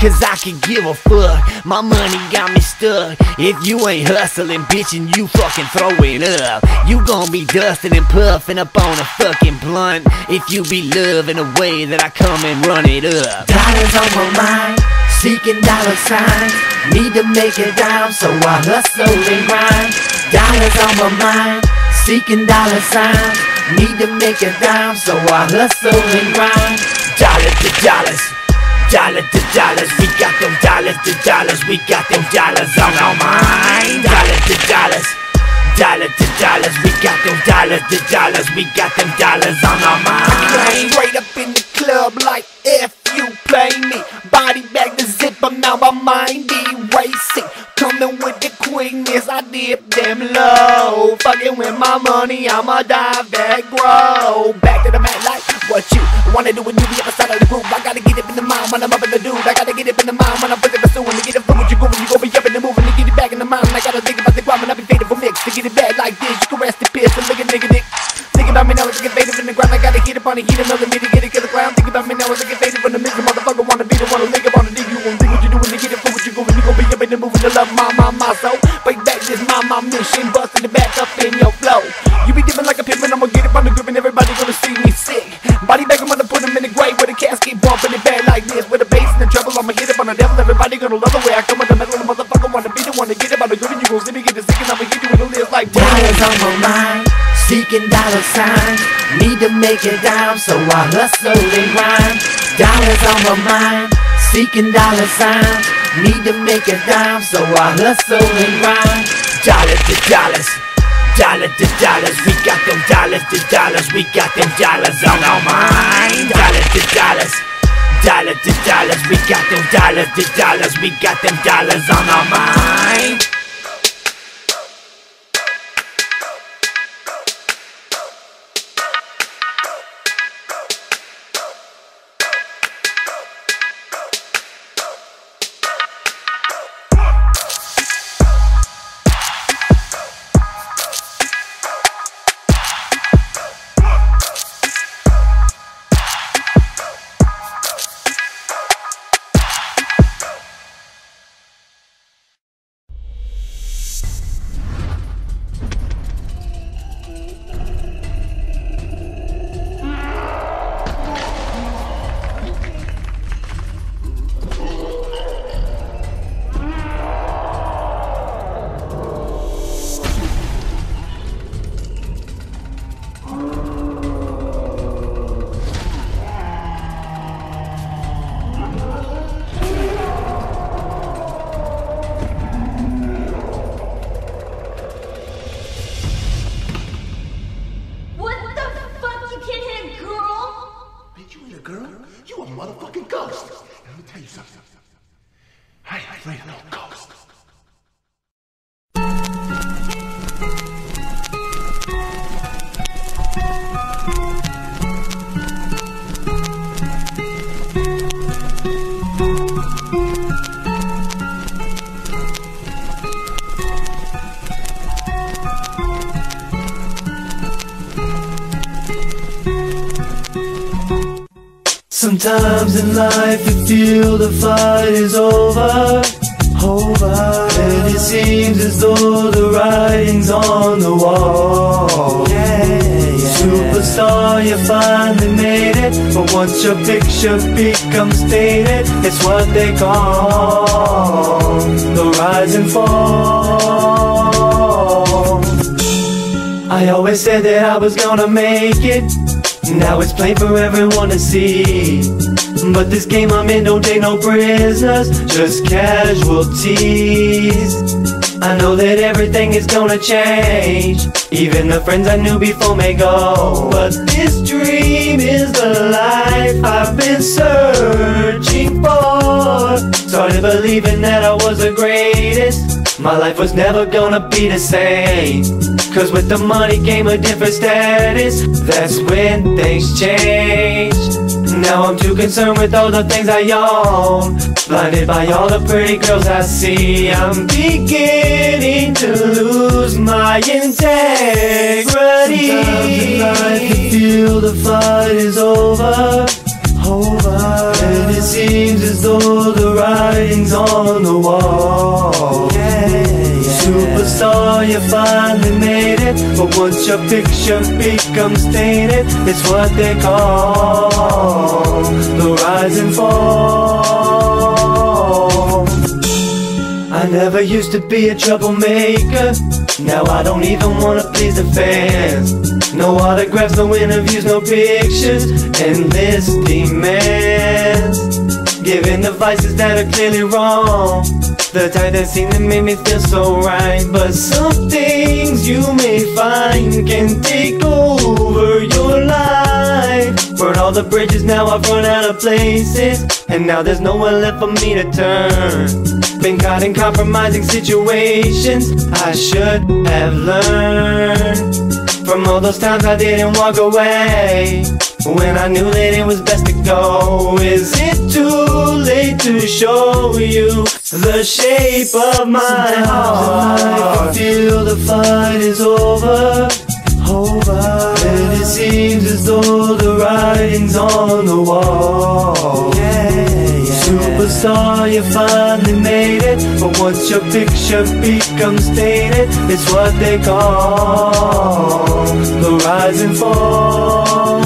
cause I can give a fuck. My money got me stuck. If you ain't hustling, bitch, and you fucking throw it up, you gon' be dusting and puffing up on a fucking blunt. If you be loving the way that I come and run it up. Dollars on my mind, seeking dollar signs. Need to make a dime, so I hustle and grind. Dollars on my mind, seeking dollar signs. Need to make a dime, so I hustle and grind. Dollars to dollars, dollars to dollars, we got them dollars to dollars, we got them dollars on our mind. Dollars to dollars, dollars to dollars, we got them dollars to dollars, we got them dollars on our mind. Straight up in the club like if you play me. Body bag the zipper, now my mind erasing. Coming with the quickness, I dip them low. Fucking with my money, I'ma dive that grow. Back to the mat like what you wanna do when you be upside of the group. I gotta get it in the mind when I'm up in the dude. I gotta get it in the mind when I'm putting the pursuing. To get it from what you go when you go be up in the moving. To get it back in the mind, I gotta think about the grind when I be faded for mix. To get it back like this, you can rest in peace and look at nigga dick. Think about me now as I get faded in the ground. I gotta get up on the heat another minute, get it to the ground. Think about me now as I get faded from the mix. Motherfucker wanna be the one to lick up on the dick. You won't think what you doing to get it for what you go when you gon' be up in the moving to love my, my, my soul. Break back this my, my mission, busting it back up in your flow. You be dipping like a pimp and I'ma get up on the grip and everybody gonna see me sick. Body bag, I'm gonna put him in the grave with a casket bumping it back like this. With a bass and the treble, I'ma get up on the devil. Everybody gonna love the way I come with the metal. The motherfucker wanna be the one to get up on the grip and you gon' see me get the sick and I'ma hit you with a list like dollars on my mind, seeking dollar signs. Need to make a dime, so I hustle and grind. Dollars on my mind, seeking dollar signs. Need to make a dime, so I hustle and grind. Dollars to dollars, dollars to dollars, we got them dollars to dollars, we got them dollars on our mind. Dollars to dollars, dollars to dollars, we got them dollars to dollars, we got them dollars on our mind. Motherfucking ghost. Now, let me tell you something. I ain't afraid of no ghost. Sometimes in life you feel the fight is over, over, and it seems as though the writing's on the wall. Yeah, yeah. Superstar, you finally made it, but once your picture becomes faded, it's what they call the rise and fall. I always said that I was gonna make it. Now it's plain for everyone to see. But this game I'm in don't take no prisoners, just casualties. I know that everything is gonna change. Even the friends I knew before may go. But this dream is the life I've been searching for. Started believing that I was the greatest. My life was never gonna be the same. Cause with the money came a different status. That's when things changed. Now I'm too concerned with all the things I own, blinded by all the pretty girls I see. I'm beginning to lose my integrity. Sometimes in life you feel the fight is over, over, and it seems as though the writing's on the wall. Yeah, yeah. Superstar, you finally made it, but once your picture becomes tainted, it's what they call the rise and fall. I never used to be a troublemaker. Now I don't even wanna please the fans. No autographs, no interviews, no pictures. Endless demands, giving advices that are clearly wrong. The type that seem to make me feel so right. But some things you may find can take over your life. Burn all the bridges, now I've run out of places, and now there's nowhere left for me to turn. Been caught in compromising situations. I should have learned from all those times I didn't walk away when I knew that it was best to go. Is it too late to show you the shape of my heart? I can feel the fight is over, over, and it seems as though the writing's on the wall. Yeah, yeah. Superstar, you finally made it, but once your picture becomes tainted, it's what they call the rise and fall.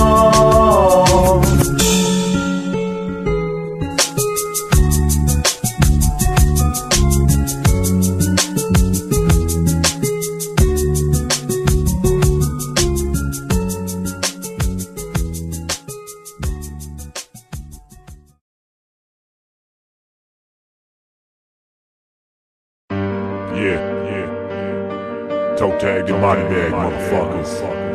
Yeah, yeah. Toe tag your body bag, motherfuckers.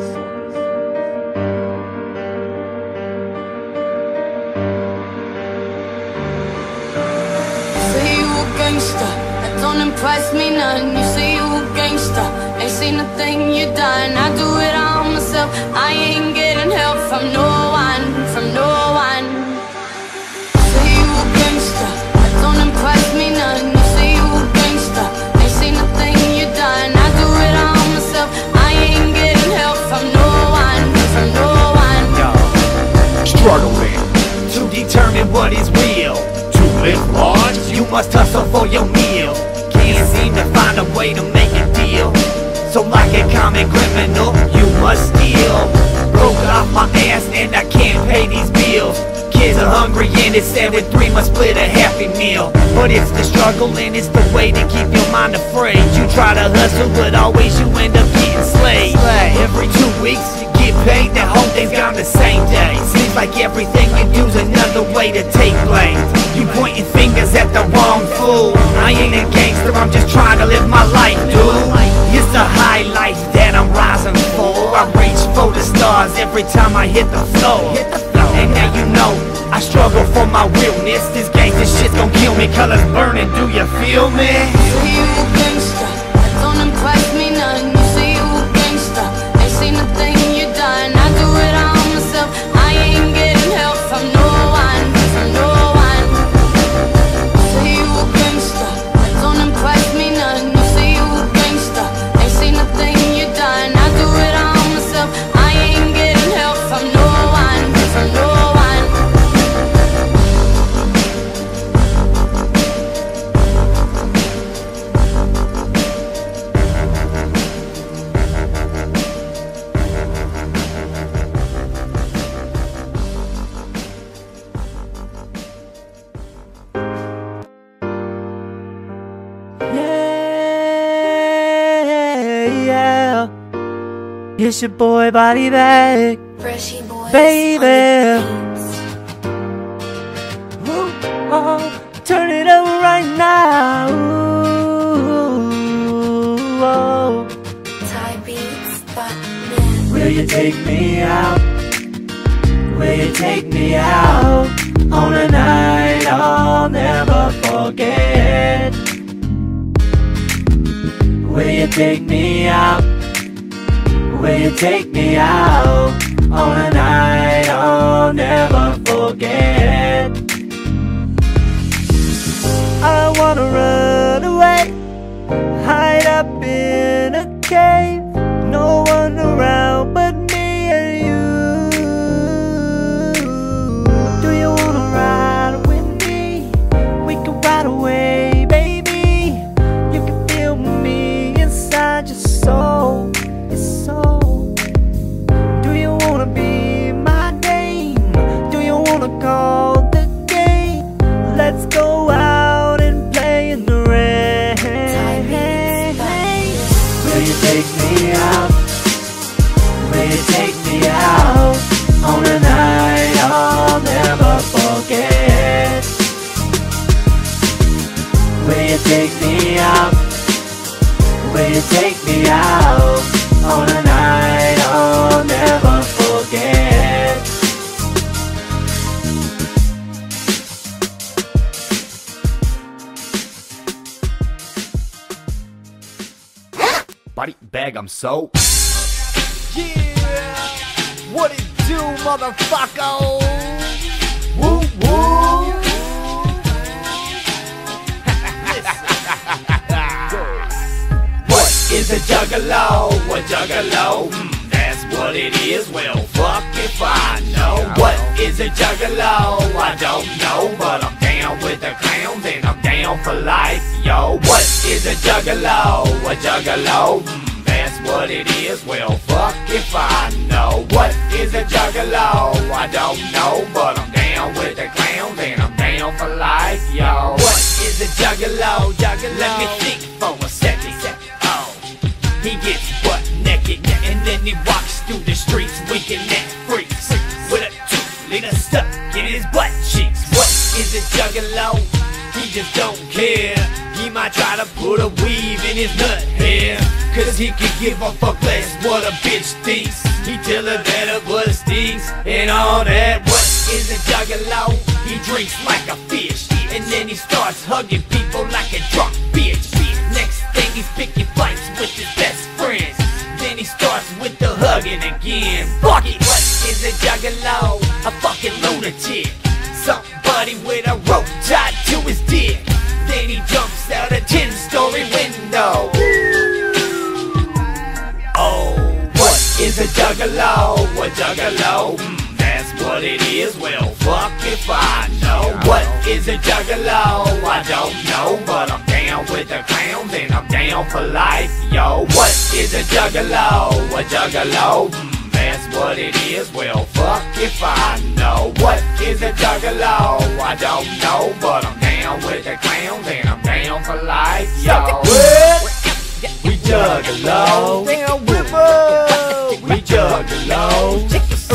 Say you a gangster, that don't impress me none. You say you a gangster, ain't seen a thing you done. I do it all myself, I ain't getting help from no one, from no one. Say you a gangster, that don't impress me none. You say you a gangster, ain't seen a thing you done. I do it all myself, I ain't getting help from no one, from no one. Struggling to determine what is real. To live large, you must hustle for your meal. Can't seem to find a way to make a deal. So like a common criminal, you must steal. Broke off my ass and I can't pay these bills. Kids are hungry and it's said with three must split a happy meal. But it's the struggle and it's the way to keep your mind afraid. You try to hustle but always you end up getting slayed. Every two weeks you get paid, the whole thing's gone the same day. Seems like everything you do's another way to take blame. You pointing fingers at the wrong fool. I ain't a gangster, I'm just trying to live my life, dude. It's the high life that I'm rising for. I reach for the stars every time I hit the floor. And now you know I struggle for my realness. This gangsta shit's gon' kill me, colors burning, do you feel me? Say you a gangster, that don't impress me none. You say you a gangster, ain't seen a thing you done. I do it all myself, I ain't getting help from no one, from no one. Say you a gangster, that don't impress me none. You say you a gangster, ain't seen a thing you done. I do it all myself, I ain't getting help from no one, from no one. It's your boy BodyBagThe, Freshy boy, baby. Ooh, oh, turn it up right now. Ooh, oh. Thai beats, but Will you take me out? Will you take me out on a night I'll never forget? Will you take me out? Will you take me out on a night I'll never forget? I wanna run away, hide up in a cave, no one around but me and you. Do you wanna ride with you take me out? Will you take me out on a night I'll never forget? Body bag, I'm so. Yeah, what it do, motherfucker? Woo woo. What is a juggalo? A juggalo? Mm, that's what it is. Well, fuck if I know. What is a juggalo? I don't know, but I'm down with the clowns and I'm down for life, yo. What is a juggalo? A juggalo? Mm, that's what it is. Well, fuck if I know. What is a juggalo? I don't know, but I'm down with the clowns and I'm down for life, yo. What is a juggalo? Juggalo? Let me think for a second. Oh, he gets butt naked and then he walks through the streets winking at freaks with a two liter stuck in his butt cheeks. What is a juggalo? He just don't care. He might try to put a weave in his nut hair, cause he could give a fuck less what a bitch thinks. He tell her that her butt stinks and all that. What is a juggalo? He drinks like a fish and then he starts hugging people like a drunk bitch. Next thing he's picking fights with his best friends. Then he starts with the hugging again. Fuck it, what is a juggalo? A fucking lunatic. Somebody with a rope tied to his dick. Then he jumps out a ten-story window. Oh, what is a juggalo? A juggalo? Mm, that's what it is. Well, fuck if I know. What is a juggalo? I don't know, but I'm down with the clowns and I'm down for life, yo. What is a juggalo? A juggalo? Mm, that's what it is. Well, fuck if I know. What is a juggalo? I don't know, but I'm down with the clowns and I'm down for life, yo. We juggalos, damn whipper. We juggalos,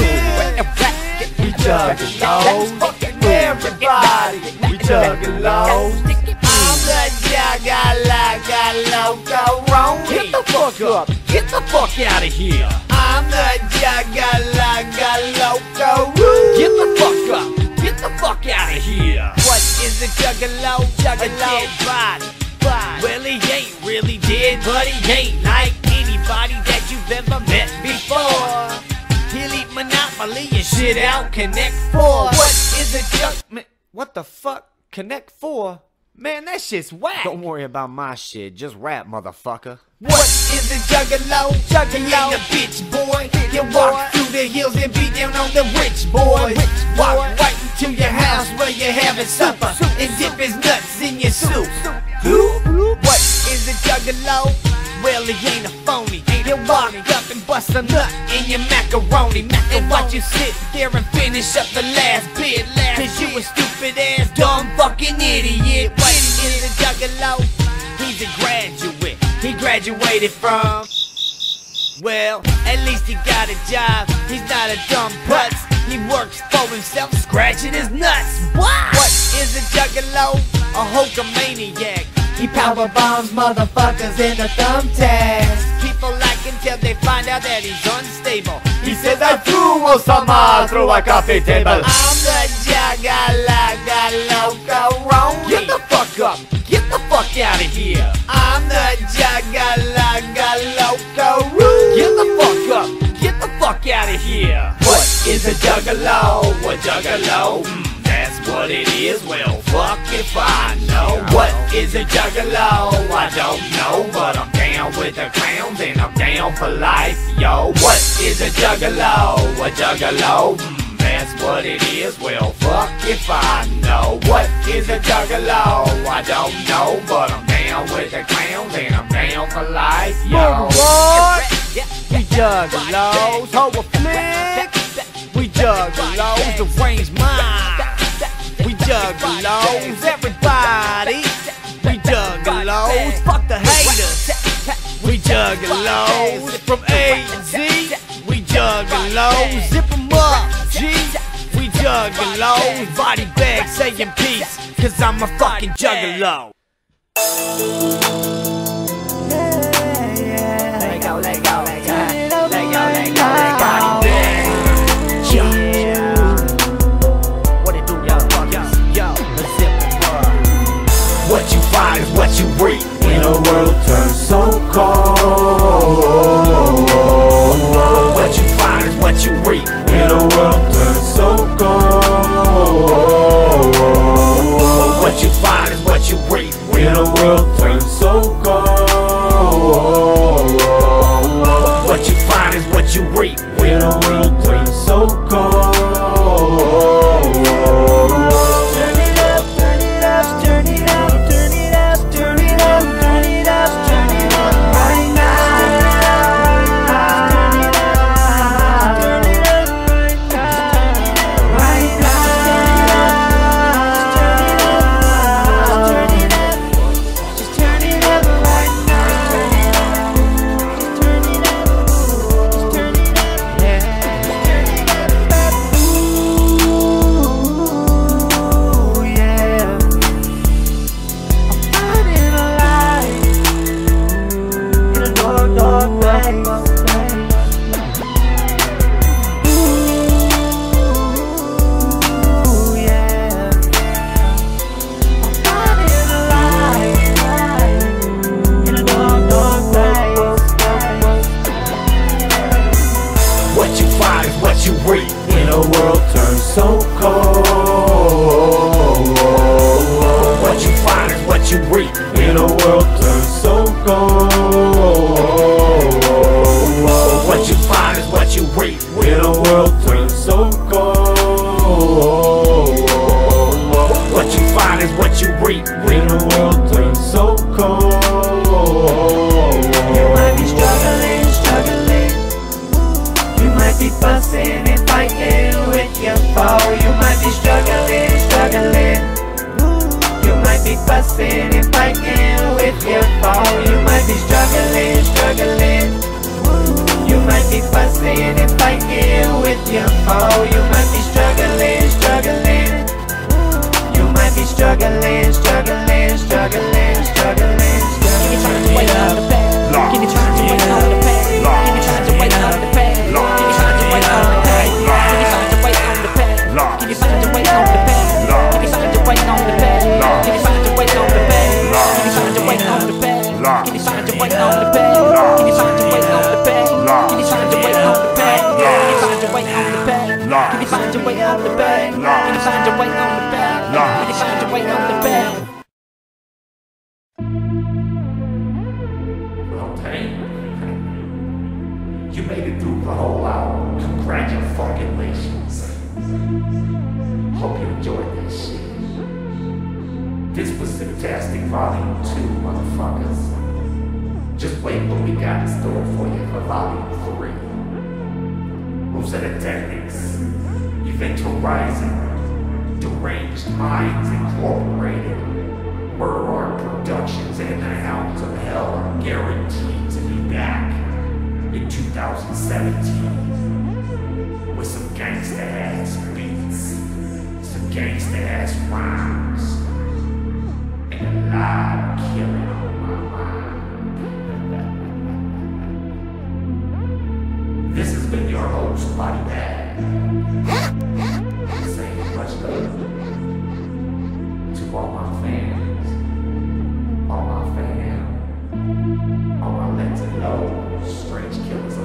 we juggalos, fucking everybody. We juggalos. I'm the juggalo, juggalo, get the fuck up, get the fuck out of here. I'm the juggalo, juggalo, get the fuck up, get the fuck out of here. What is a juggalo? Juggalo body. Well, he ain't really dead, but he ain't like anybody that you've ever met before. He'll eat Monopoly and shit out Connect Four. What is a jug? What the fuck? Connect Four? Man, that shit's whack. Don't worry about my shit, just rap, motherfucker. What is a juggalo? Juggalo, a bitch boy. You walk through the hills and beat down on the rich boys. Walk right into your house where you're having supper and dip his nuts in your soup. What is a juggalo? Well, he ain't a phony. He'll walk up and bust a nut in your macaroni and watch you sit there and finish up the last bit. Cause you a stupid ass dumb fucking idiot. What is a juggalo? He's a graduate. He graduated from... Well, at least he got a job. He's not a dumb putz. He works for himself, scratching his nuts. What? What is a juggalo? A hulkamaniac. He power bombs motherfuckers in the thumbtacks. People like him till they find out that he's unstable. He says I threw Osama through a coffee table. I'm the juggalo, loco. Get the fuck up, get the fuck out of here. I'm the juggalo, loco. Get the fuck up, get the fuck out of here. What is a juggalo? A juggalo? Mm. That's what it is, well fuck if I know. What is a juggalo? I don't know, but I'm down with the clowns and I'm down for life, yo. What is a juggalo? A juggalo? Mm, that's what it is, well fuck if I know. What is a juggalo? I don't know, but I'm down with the clowns and I'm down for life, yo. We juggalos, hold a flick. We juggalos, the range mine. We juggalos, everybody. We juggalos, fuck the haters. We juggalos, from A to Z. We juggalos, zip 'em up, G. We juggalos, body bag saying peace, cause I'm a fucking juggalo. Let go, let go, let go, let go, let go, let go, let go. Yeah. What it do, yo, yo, yo, the zip world. What you find is what you reap. When the world turns so cold. What you find is what you reap. When the world turns so cold. What you find is what you reap. When the world turns so cold. What you find is what you reap. When the world turns so cold. Turn it up, turn it up, turn it up, turn it up, turn it up, turn it up, turn it up right now. Turn it up, turn it up right now. Right now. Turn it up, just turn it up right now. Turn it up, just turn it up, yeah. Turn it up, ooh, yeah. I'm finding a light in a dark, dark place. Ooh, yeah. I'm finding a light in a dark, dark place. What you find is what you reap. When the world turns so cold. What you find is what you reap. When the world turns so cold. What you find is what you reap. When the world turns so cold. What you find is what you reap. When the world turns so cold. You might be struggling, struggling. You might be fussing and fighting with your foe. You might be struggling, struggling. You might be fussing and fighting with your foe. You might be struggling, struggling. You might be fussing and fighting with your foe. You might be struggling, struggling. You might be struggling, struggling, struggling, struggling, struggling. Can you try to wait on the path? Can you try to wait on the path? Can you try to wait on the path? Can you try to wait on the path? Can you try to wait on the path? Can you try to wait on the path? Can you try to wait on the path? Can you try to wait on the path? Can you try to wait on the path? Can you try to wait on the path? Can you try to wait on the path? Can you try to wait on the path? Can you try to wait on the path? Can you try to wait on the path? Can you try to wait on the path? Can you try to wait on the path? Well, Tank, you made it through the whole hour. Congratulations. Hope you enjoyed this shit. This was Ziptastic Volume two, motherfuckers. Just wait what we got in store for you for Volume three. Rosetta Technics, Event Horizon, Deranged Minds Incorporated, Murder Art Productions, and the Hounds of Hell are guaranteed to be back in two thousand seventeen with some gangsta-ass beats, some gangsta-ass rhymes, and a lot of killing on my mind. This has been your host, BodyBagThe. Saying much love to all my fans, all my fam, all my let's low, strange killers